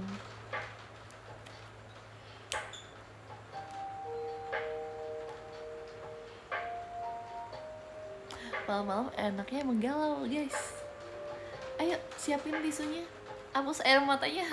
malam-malam enaknya emang galau guys. Ayo siapin tisunya, hapus air matanya.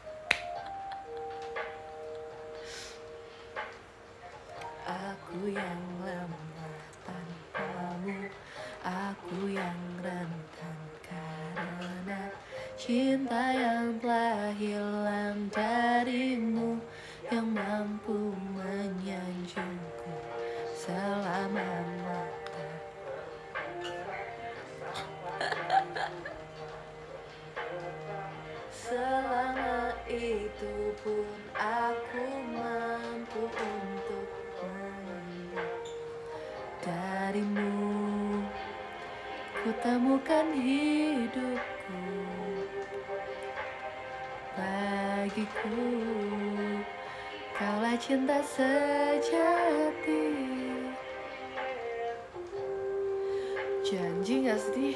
Aku yang lemah tanpamu, aku yang rentan karena cinta yang telah hilang darimu, yang mampu menyanjungku selama mata. Selama itu pun aku mampu untuk mengambil darimu. Ku temukan hidupku, bagiku kaulah cinta sejati. Janji gak sedih?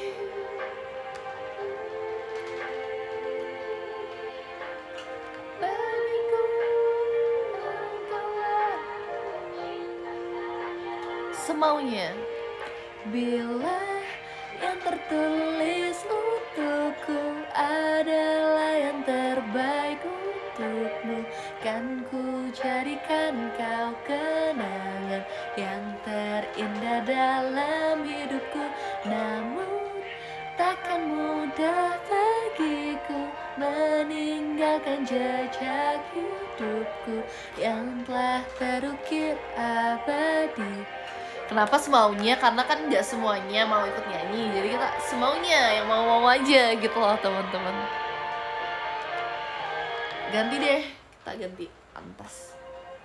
Semaunya. Bila yang tertulis untukku adalah yang terbaik untukmu, kan ku jadikan kau kenangan yang terindah dalam hidupku. Namun takkan mudah bagiku meninggalkan jejak hidupku yang telah terukir abadi. Kenapa semaunya? Karena kan nggak semuanya mau ikut nyanyi, jadi kita semaunya yang mau-mau aja gitu loh teman-teman. Ganti deh, kita ganti pantas.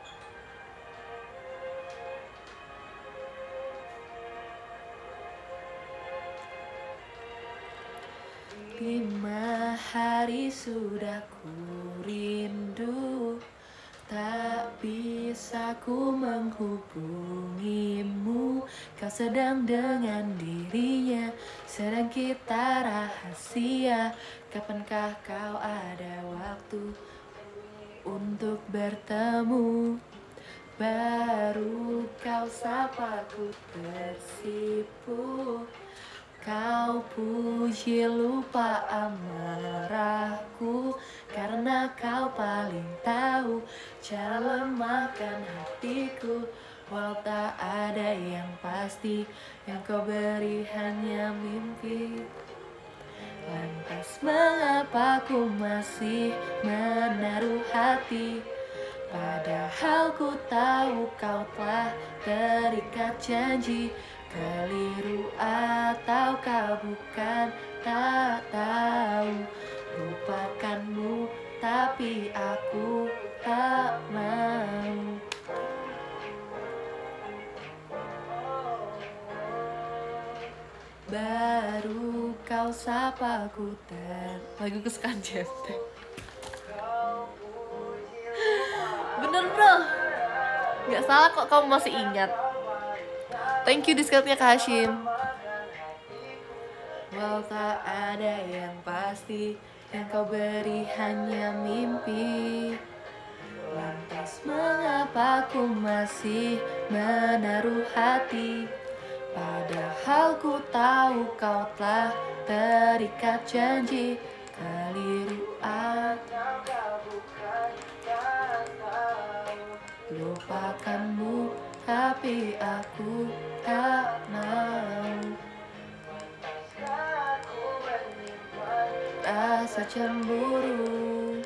Lima hari sudah ku rindu, tak bisa ku menghubungimu. Kau sedang dengan dirinya, sedang kita rahasia. Kapankah kau ada waktu untuk bertemu? Baru kau sapa ku tersipu. Kau puji lupa amarahku, karena kau paling tahu cara lemahkan hatiku. Walau tak ada yang pasti, yang kau beri hanya mimpi. Lantas mengapa ku masih menaruh hati, padahal ku tahu kau telah terikat janji. Keliru ataukah bukan, tak tahu. Lupakanmu tapi aku tak mau. Baru kau sapa ku ter lagu kesukaan Jeptek. Bener bro, gak salah kok kamu masih ingat. Thank you diskatnya Kak Hashim. Walau tak ada yang pasti, yang kau beri hanya mimpi. Lantas mengapa ku masih menaruh hati, Padahal ku tahu kau telah terikat janji. Keliru aku lupakanmu, tapi aku tak mau. Rasa cemburu.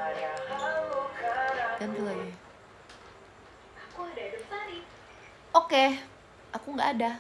Ganti lagi. Aku ada Dosari. Oke, aku nggak ada.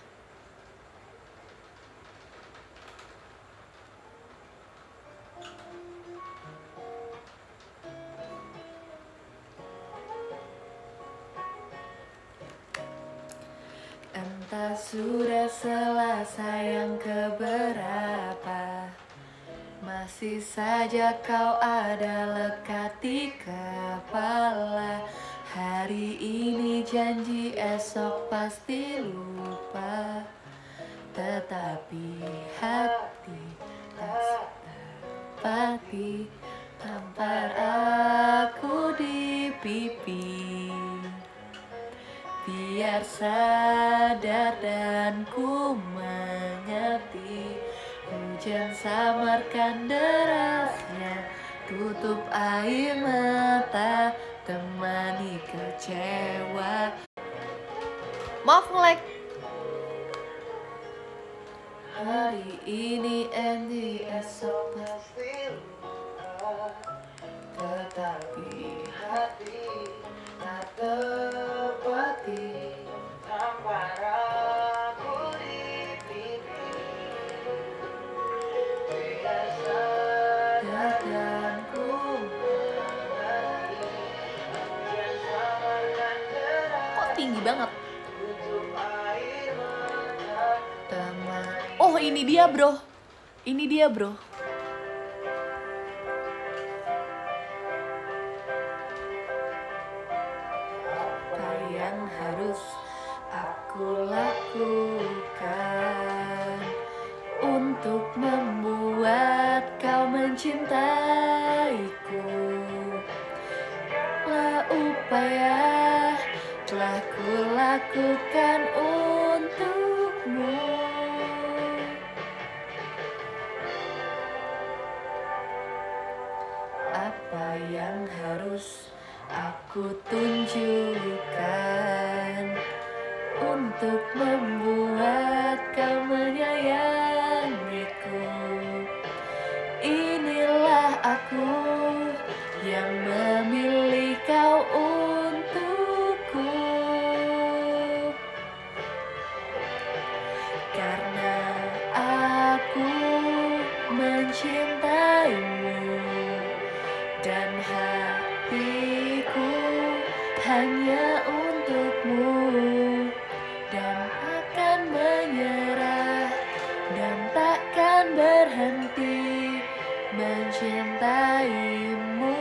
Entah sudah selesai yang keberapa, masih saja kau ada lekat di kepala. Hari ini janji, esok pasti lupa. Tetapi hati tak sepati tampar aku di pipi. Biar sadar dan ku mengerti, hujan samarkan derasnya, tutup air mata, temani kecewa. Maaf nge-lag. Hari ini endi, esok pasti lupa. Tetapi hati tak tepati tampar aku di pipi. Biar sadar dan ku mengerti, hujan samarkan derasnya. Kok tinggi banget? Tutup air mata, teman. Oh, ini dia bro. Ini dia bro. Yang harus aku lakukan untuk membuat kau mencintaiku. Lah upaya telah ku lakukan untukmu. Apa yang harus aku tunjukkan untuk membuat kau menyayangiku? Inilah aku yang memilih kau untukku. Karena aku mencintaimu dan hatiku hanya untukmu, dan akan menyerah dan takkan berhenti mencintaimu.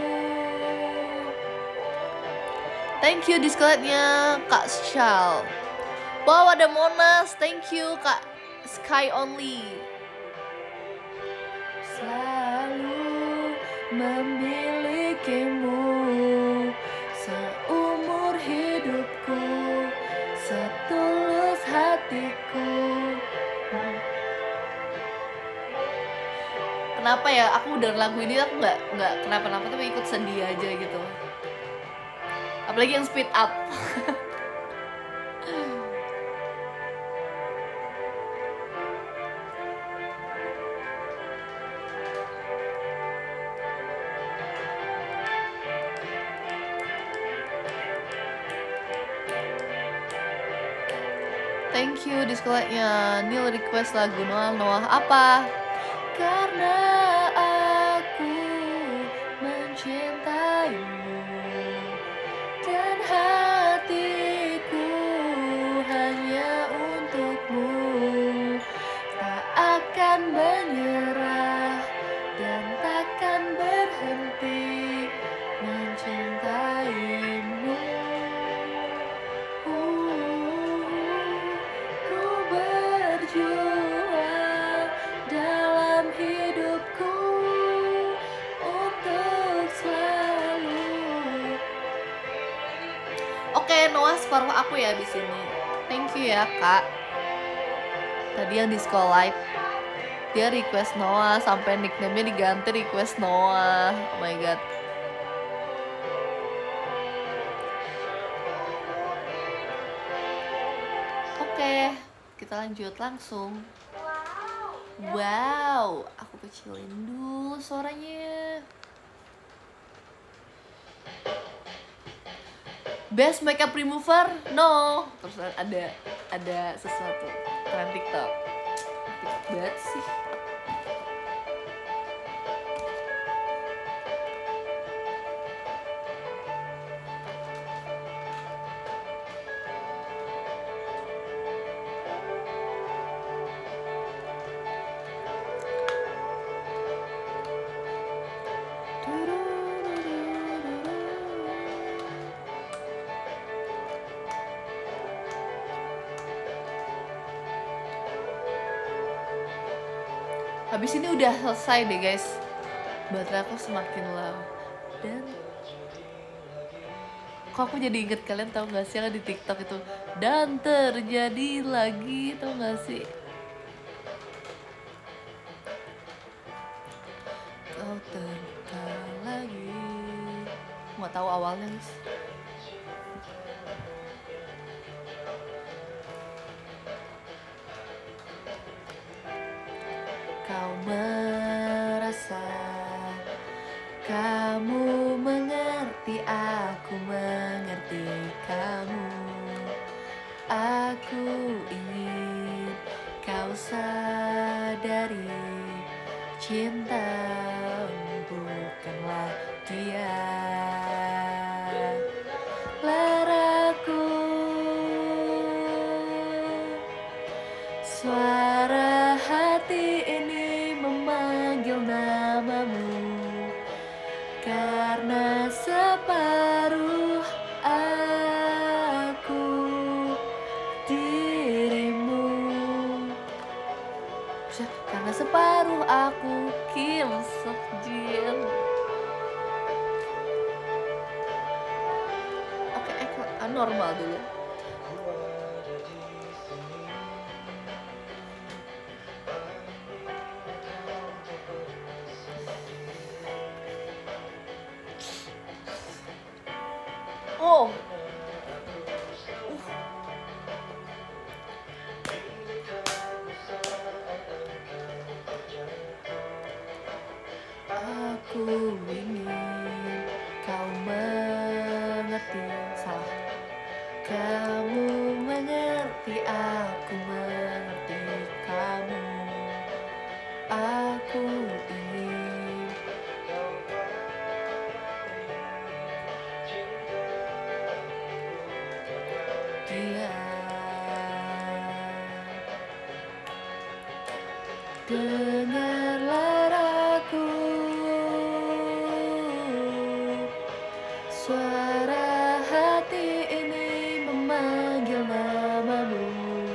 Thank you diskletnya Kak Shal. Wow, ada Monas. Thank you Kak Sky Only. Selalu memilikimu seumur hidupku, setulus hatiku. Kenapa ya? Aku udah lagu ini aku nggak nggak kenapa-napa tapi ikut sedih aja gitu. Apalagi yang speed up. Thank you diskletnya. Nil request lagu Noah. Noah apa? Karena aku mencintaimu dan hatiku hanya untukmu, tak akan menyerah dan takkan berhenti mencintaimu. Ku berjuang dalam hidupku untuk selalu. Oke, Noah separuh aku ya di sini. Thank you ya, Kak. Jadi yang di School Life dia request Noah sampai nickname-nya diganti request Noah. Oh my god. Oke, kita lanjut langsung. Wow, aku kecilin dulu suaranya. Best makeup remover? No. Terus ada ada sesuatu tren TikTok. TikTok banget sih. Habis ini udah selesai deh guys. Baterai aku semakin low. Dan kok aku jadi inget, kalian tau gak sih yang di TikTok itu dan terjadi lagi, tau gak sih? Kau terluka lagi. Nggak tahu awalnya guys. Kau merasa kamu mengerti, aku mengerti kamu. Aku ingin kau sadari, cinta bukanlah dia. Laraku, suara hati ini memanggil namamu, karena separuh aku dirimu. Karena separuh aku Kim Sok Jin. Oke, eh, normal dulu. Oh. Aku ingin kau mengerti. Salah. Kamu mengerti, aku mengerti kamu. Aku ingin dia. Dengarlah aku, suara hati ini memanggil namamu,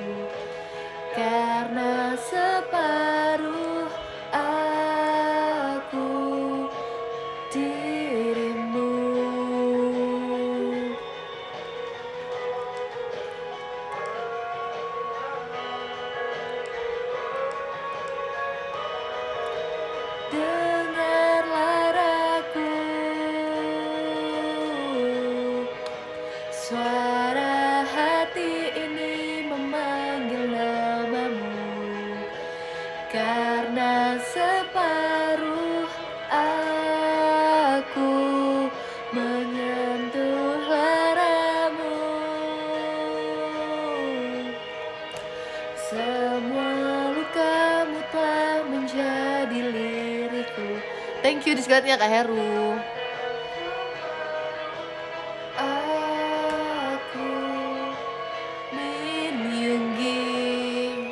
karena separuh aku dirimu. Dengarlah aku, suara hati ini memanggil namamu, karena separuh aku menyentuh laramu. Semua lukamu telah menjadi liriku. Thank you diskatnya Kak Heru. Aku Min Yoongi.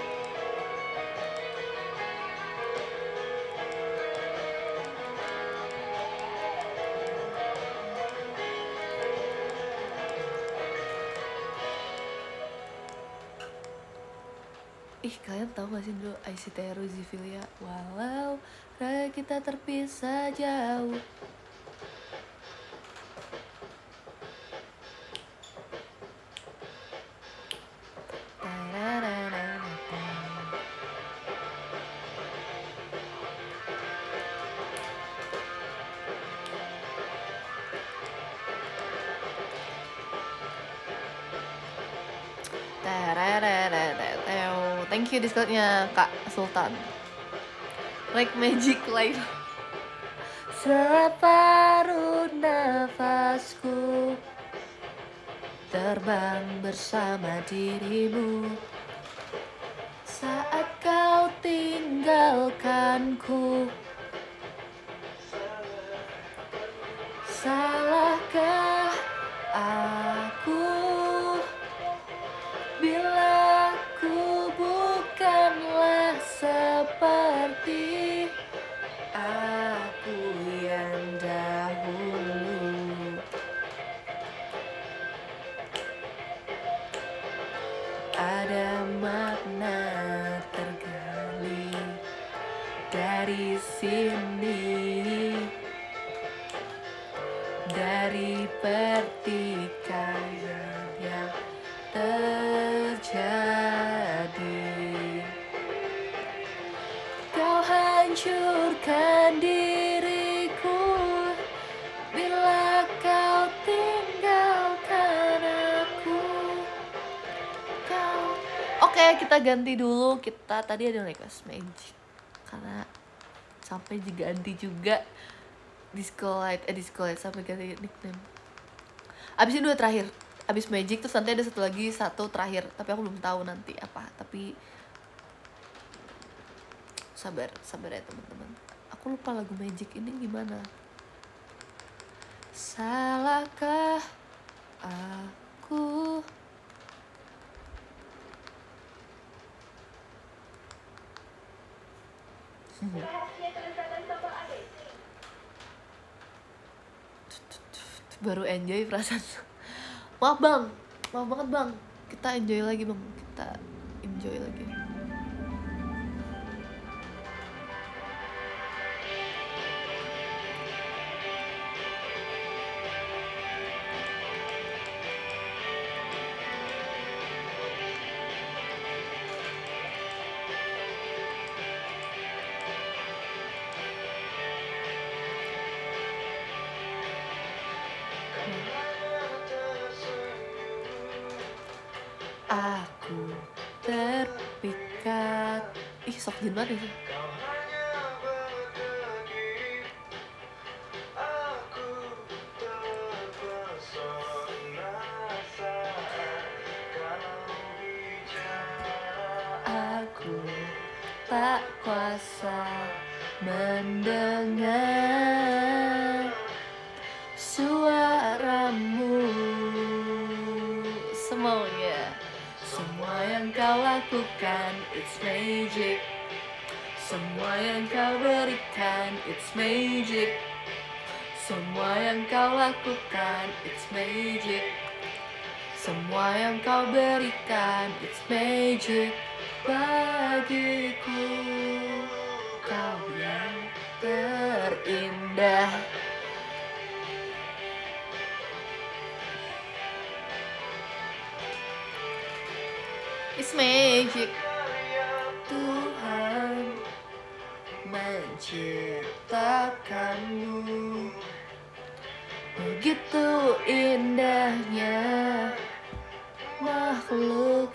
Ih, kalian tahu gak sih dulu I C T R U Zivilia? Walau raya kita terpisah jauh. Tararararata. Thank you Discordnya Kak Sultan. Like magic lain. Separuh nafasku terbang bersama dirimu saat kau tinggalkanku. Salahkah aku bila ku bukanlah seperti aku yang dahulu? Ada makna tergali dari sini, dari pertikaian yang terjadi. Kau hancurkan diriku bila kau tinggalkan aku. Kau... Oke, kita ganti dulu. Kita tadi ada request magic karena sampai juga ganti juga Disco Light, eh Disco Light sampai ganti nickname. Abis ini dua terakhir, abis magic terus nanti ada satu lagi, satu terakhir. Tapi aku belum tahu nanti apa. Tapi sabar, sabar ya teman-teman. Aku lupa lagu magic ini gimana. Salahkah aku? Rahasia kelezatan sambal A B C. Baru enjoy perasaan. Maaf bang, maaf banget bang. Kita enjoy lagi bang, kita enjoy lagi. Aku terpikat. Ih, sok jin banget sih. Aku tak kuasa mendengar suaramu. Semuanya, semua yang kau lakukan, it's magic. Semua yang kau berikan, it's magic. Semua yang kau lakukan, it's magic. Semua yang kau berikan, it's magic. Bagiku, kau yang terindah. It's magic. Tuhan menciptakanmu, begitu indahnya makhluk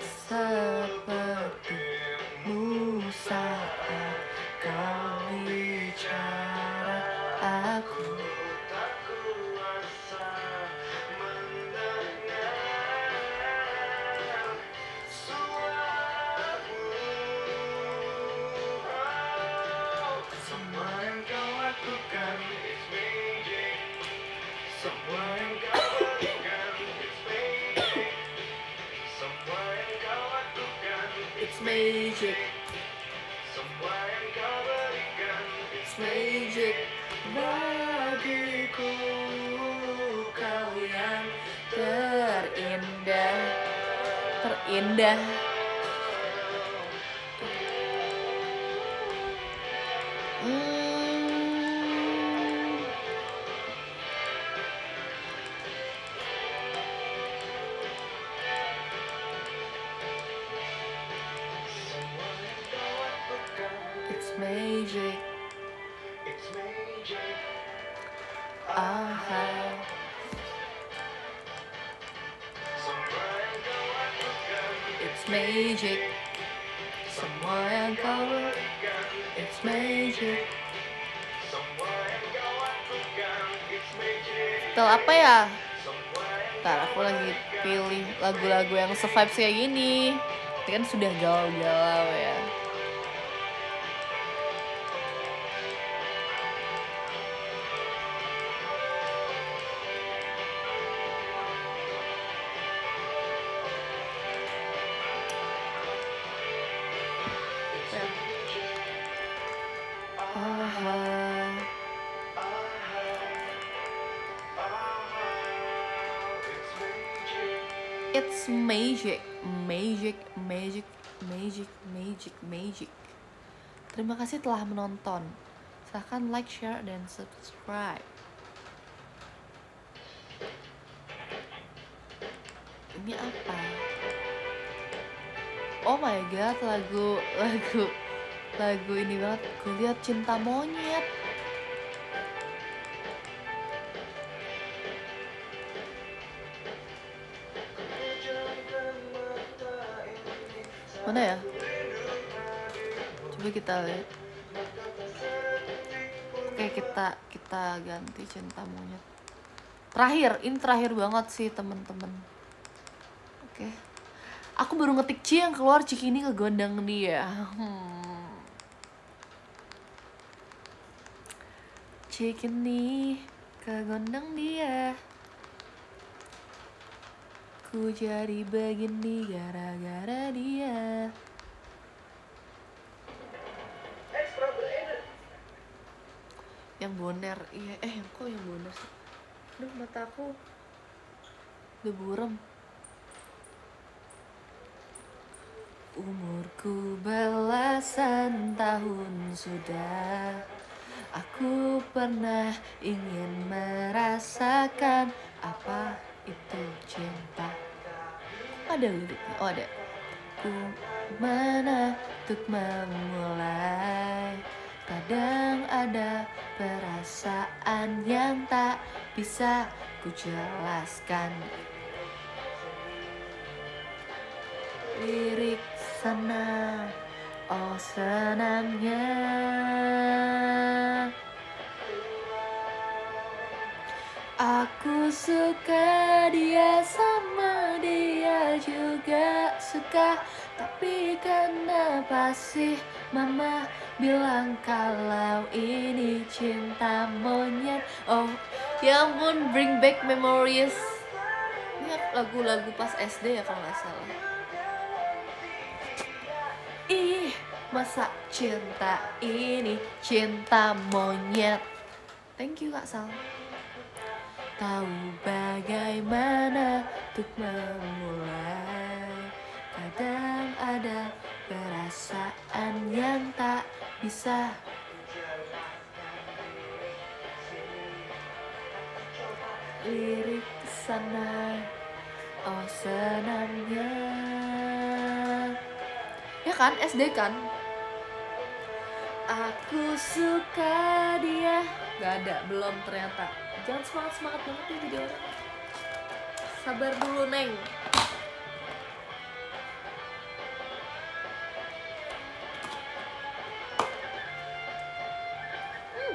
sepertimu. Saat kau bicara, aku tak kuasa mendengar suaramu. Semua yang kau lakukan, it's magic. Semua yang kau berikan, it's magic. Semua yang kau lakukan, it's magic. Semua yang kau berikan, it's magic. Bagiku, kau yang terindah, terindah. Hmm. It's magic. It's magic. Aha. It's magic. yang kau it's magic. Tel apa ya? Ntar aku lagi pilih lagu-lagu yang se-vibes kayak gini. Ini kan sudah galau-galau ya. It's magic, magic, magic, magic, magic, magic. Terima kasih telah menonton. Silahkan like, share, dan subscribe. Ini apa? Oh my god, lagu, lagu, lagu ini banget. Gue lihat Cinta Monyet. Mana ya? Coba kita lihat. Oke, kita kita ganti Cinta Monyet. Terakhir, ini terakhir banget sih temen-temen. Oke. Aku baru ngetik Ci yang keluar Cikini ngegondang dia. Hmm. Cikini kegondang dia. Ku jadi begini gara-gara dia. Yang boner, iya eh kok yang boner sih? Aduh mataku udah buram. Umurku belasan tahun sudah, aku pernah ingin merasakan apa itu cinta. Ada liriknya, oh ada. Ku mana untuk memulai, kadang ada perasaan yang tak bisa ku jelaskan. Lirik sana, oh senangnya aku suka dia, sama dia juga suka. Tapi kenapa sih mama bilang kalau ini cinta monyet? Oh ya ampun, bring back memories. Ini lagu-lagu pas S D ya kalau nggak salah. Ih, masa cinta ini cinta monyet. Thank you Kak Sal. Tahu bagaimana untuk memulai, kadang ada perasaan yang tak bisa lirik sana, oh senangnya. Ya kan, S D kan? Aku suka dia. Gak ada, belum ternyata. Jangan semangat-semangat banget ya jadi orang. Sabar dulu, Neng. Hmm.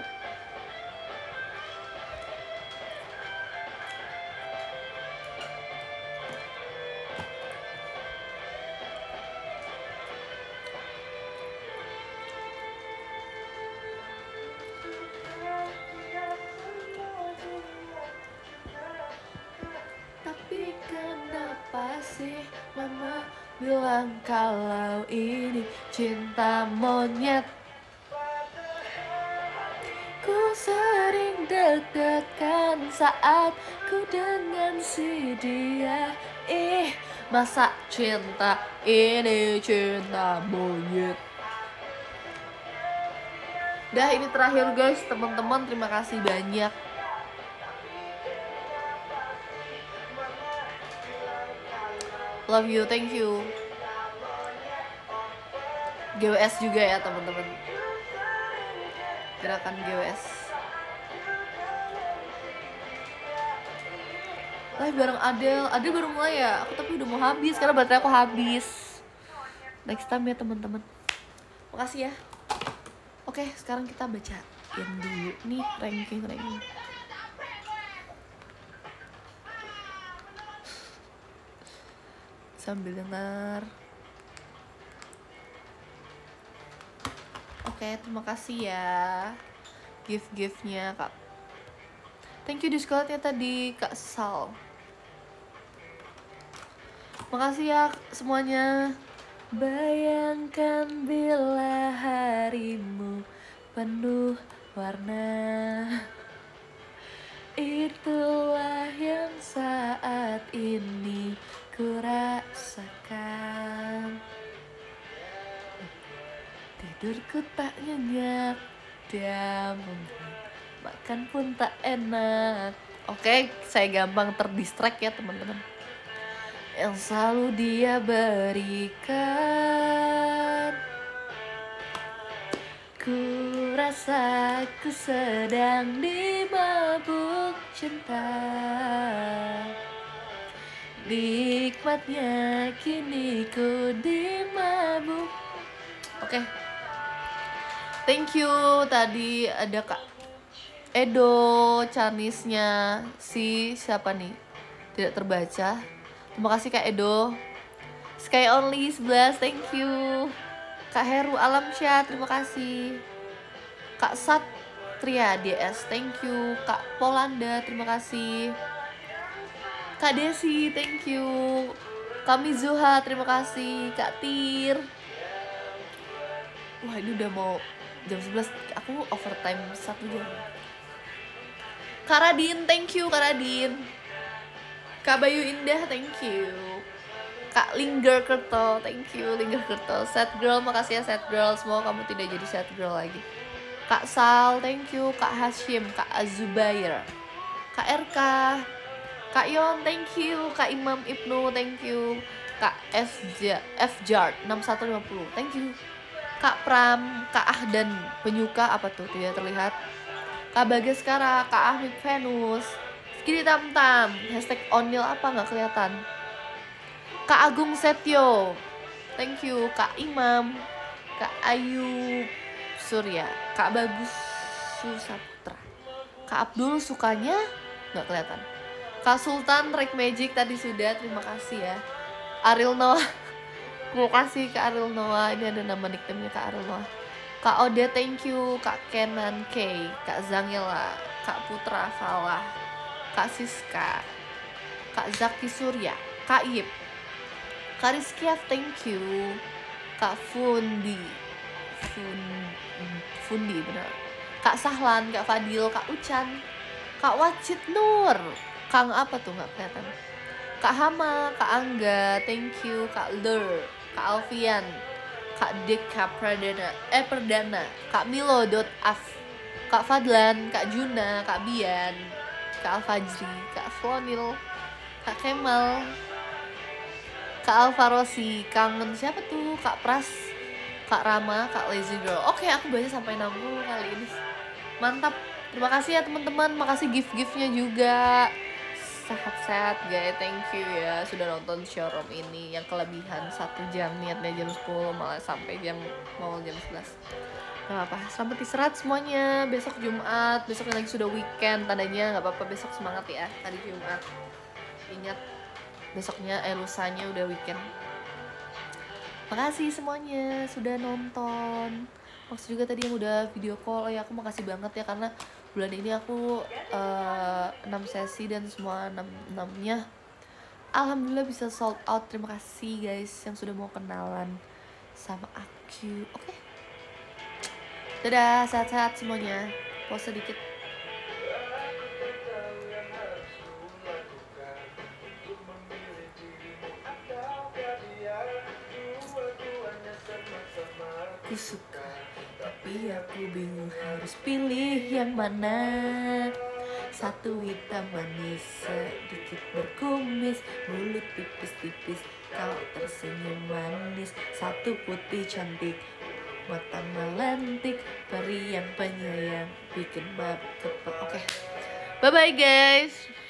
Tapi kenapa sih mama bilang kalau ini cinta monyet? Ku sering deg-degan saat ku dengan si dia. Ih, masa cinta ini cinta monyet? Dah, ini terakhir guys, teman-teman, terima kasih banyak. Love you, thank you. G W S juga ya teman-teman. Gerakan G W S. Live bareng Adel. Adel baru mulai ya. Aku tapi udah mau habis karena baterai aku habis. Next time ya teman-teman. Makasih ya. Oke, sekarang kita bacain dulu nih ranking-ranking. Sambil dengar. Oke, terima kasih ya gift-giftnya Kak. Thank you Discordnya tadi Kak Sal. Makasih ya semuanya. Bayangkan bila harimu penuh warna, itulah yang saat ini ku rasakan. Tidurku tak nyenyak dan makan pun tak enak. Oke, saya gampang terdistract ya teman-teman. Yang selalu dia berikan, ku rasa ku sedang dimabuk cinta. Nikmatnya kini ku dimabuk. Oke, thank you. Tadi ada Kak Edo, Chinese-nya si siapa nih? Tidak terbaca. Terima kasih Kak Edo. Sky Only sebelas, thank you. Kak Heru Alamsyah, terima kasih. Kak Satria D S, thank you. Kak Polanda, terima kasih. Kak Desi, thank you. Kak Mizuha, terima kasih. Kak Tir. Wah, ini udah mau jam sebelas. Aku overtime satu jam. Kak Radin, thank you Kak Radin. Kak Bayu Indah, thank you. Kak Linger Kerto, thank you Linger Kerto. Sad Girl, makasih ya Sad Girl. Semoga kamu tidak jadi Sad Girl lagi. Kak Sal, thank you. Kak Hashim, Kak Azubair, Kak R K, Kak Yon, thank you. Kak Imam Ibnu, thank you. Kak F J F Jard enam satu lima nol, thank you. Kak Pram, Kak Ahdan, penyuka apa tuh tidak terlihat. Kak Bagaskara, Kak Ahmid Venus, Skidi Tam Tam, hashtag Onil apa nggak kelihatan. Kak Agung Setio, thank you. Kak Imam, Kak Ayu Surya, Kak Bagus Susaputra, Kak Abdul sukanya nggak kelihatan. Kak Sultan Rek Magic tadi sudah, terima kasih ya. Ariel Noah, terima kasih Kak Ariel Noah. Ini ada nama nickname-nya Kak Ariel Noah. Kak Ode, thank you. Kak Kenan K, Kak Zangela, Kak Putra Falah, Kak Siska, Kak Zaki Surya, Kak Yip, Kak Rizkyaf, thank you. Kak Fundi, Fundi, Fundi benar. Kak Sahlan, Kak Fadil, Kak Ucan, Kak Wacit Nur, Kang apa tuh nggak kelihatan. Kak Hama, Kak Angga, thank you. Kak Lur, Kak Alfian, Kak Deka Perdana, eh Perdana, Kak Milo dot af, Kak Fadlan, Kak Juna, Kak Bian, Kak Alfajri, Kak Flonil, Kak Kemal, Kak Alvarosi, kangen siapa tuh? Kak Pras, Kak Rama, Kak Lazy Girl. Oke, aku baca sampai enam puluh kali ini. Mantap. Terima kasih ya teman-teman. Makasih gift-giftnya juga. Sehat-sehat guys. Thank you ya sudah nonton showroom ini yang kelebihan satu jam, niatnya jam sepuluh malah sampai jam mau jam sebelas. Gak apa-apa. Selamat istirahat semuanya. Besok Jumat. Besoknya lagi sudah weekend. Tandanya gak apa-apa. Besok semangat ya. Hari Jumat. Ingat besoknya eh lusanya udah weekend. Makasih semuanya sudah nonton. Maksud juga tadi yang udah video call. Oh ya, aku makasih banget ya karena bulan ini aku uh, enam sesi dan semua enam enamnya alhamdulillah bisa sold out. Terima kasih guys yang sudah mau kenalan sama aku. Oke, okay. Dadah, sehat-sehat semuanya. Pause sedikit. Aku suka, tapi aku bingung harus pilih yang mana. Satu hitam manis, sedikit berkumis, mulut tipis-tipis, kau tersenyum manis. Satu putih cantik, mata melentik, peri yang penyayang, bikin bab kepala. Oke, okay. Bye-bye guys.